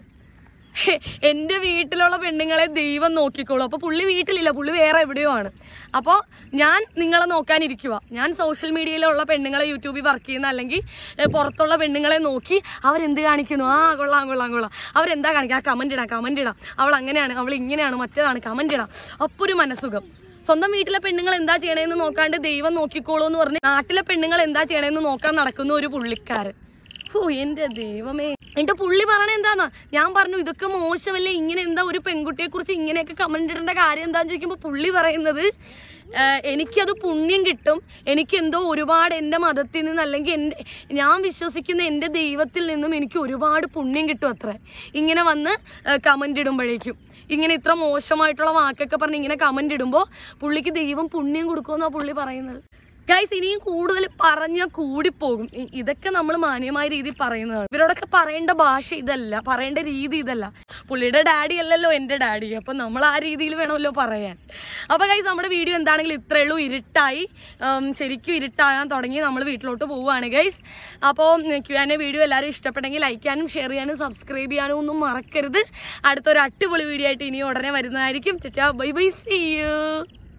എൻ്റെ വീട്ടിലുള്ള പെണ്ണുങ്ങളെ ദൈവം നോക്കിക്കോളൂ. അപ്പോൾ പുള്ളി വീട്ടിലില്ല, പുള്ളി വേറെ എവിടെയോ ആണ്. അപ്പോൾ ഞാൻ നിങ്ങളെ നോക്കാനിരിക്കുക. ഞാൻ സോഷ്യൽ മീഡിയയിലുള്ള പെണ്ണുങ്ങളെ യൂട്യൂബിൽ വർക്ക് ചെയ്യുന്ന അല്ലെങ്കിൽ പുറത്തുള്ള പെണ്ണുങ്ങളെ നോക്കി അവരെന്ത് കാണിക്കുന്നു, കൊള്ളാം അവരെന്താ കാണിക്കുക, കമന്റ് ഇടാം, അവൾ അങ്ങനെയാണ്, അവൾ ഇങ്ങനെയാണ്, മറ്റേതാണ്, കമന്റ് ഇടാം. അപ്പോൾ ഒരു മനസ്സുഖം. സ്വന്തം വീട്ടിലെ പെണ്ണുങ്ങൾ എന്താ ചെയ്യണേന്ന് നോക്കാണ്ട് ദൈവം നോക്കിക്കോളൂ എന്ന് പറഞ്ഞ് നാട്ടിലെ പെണ്ണുങ്ങൾ എന്താ ചെയ്യണേന്ന് നോക്കാൻ നടക്കുന്ന ഒരു പുള്ളിക്കാരൻ. എന്റെ ദൈവമേ. എന്റെ പുള്ളി പറയണ എന്താന്നാ, ഞാൻ പറഞ്ഞു ഇതൊക്കെ മോശമല്ലേ, ഇങ്ങനെ എന്താ ഒരു പെൺകുട്ടിയെ കുറിച്ച് ഇങ്ങനെയൊക്കെ കമന്റ് ഇടേണ്ട കാര്യം എന്താന്ന് ചോദിക്കുമ്പോൾ പുള്ളി പറയുന്നത് എനിക്കത് പുണ്യം കിട്ടും, എനിക്കെന്തോ ഒരുപാട് എൻ്റെ മതത്തിൽ നിന്ന് അല്ലെങ്കിൽ ഞാൻ വിശ്വസിക്കുന്ന എൻ്റെ ദൈവത്തിൽ നിന്നും എനിക്ക് ഒരുപാട് പുണ്യം കിട്ടും അത്രേ ഇങ്ങനെ വന്ന് കമന്റ് ഇടുമ്പോഴേക്കും. ഇങ്ങനെ ഇത്ര മോശമായിട്ടുള്ള വാക്കൊക്കെ പറഞ്ഞ് ഇങ്ങനെ കമന്റ് ഇടുമ്പോൾ പുള്ളിക്ക് ദൈവം പുണ്യം കൊടുക്കുമെന്നാണ് പുള്ളി പറയുന്നത്. ഗൈസ് ഇനിയും കൂടുതൽ പറഞ്ഞാൽ കൂടിപ്പോകും. ഇതൊക്കെ നമ്മൾ മാന്യമായ രീതിയിൽ പറയുന്നതാണ്. ഇവരോടൊക്കെ പറയേണ്ട ഭാഷ ഇതല്ല, പറയേണ്ട രീതി ഇതല്ല. പുള്ളിയുടെ ഡാഡി അല്ലല്ലോ എൻ്റെ ഡാഡി, അപ്പൊ നമ്മൾ ആ രീതിയിൽ വേണമല്ലോ പറയാൻ. അപ്പൊ ഗൈസ് നമ്മുടെ വീഡിയോ എന്താണെങ്കിലും ഇത്രയേ ഉള്ളൂ. ഇരുട്ടായി, ശരിക്കും ഇരുട്ടാകാൻ തുടങ്ങി. നമ്മൾ വീട്ടിലോട്ട് പോവുകയാണ് ഗൈസ്. അപ്പോൾ Q&A വീഡിയോ എല്ലാവരും ഇഷ്ടപ്പെട്ടെങ്കിൽ ലൈക്ക് ചെയ്യാനും ഷെയർ ചെയ്യാനും സബ്സ്ക്രൈബ് ചെയ്യാനും ഒന്നും മറക്കരുത്. അടുത്തൊരു അടിപൊളി വീഡിയോ ആയിട്ട് ഇനി ഉടനെ വരുന്നതായിരിക്കും. Bye bye, see U.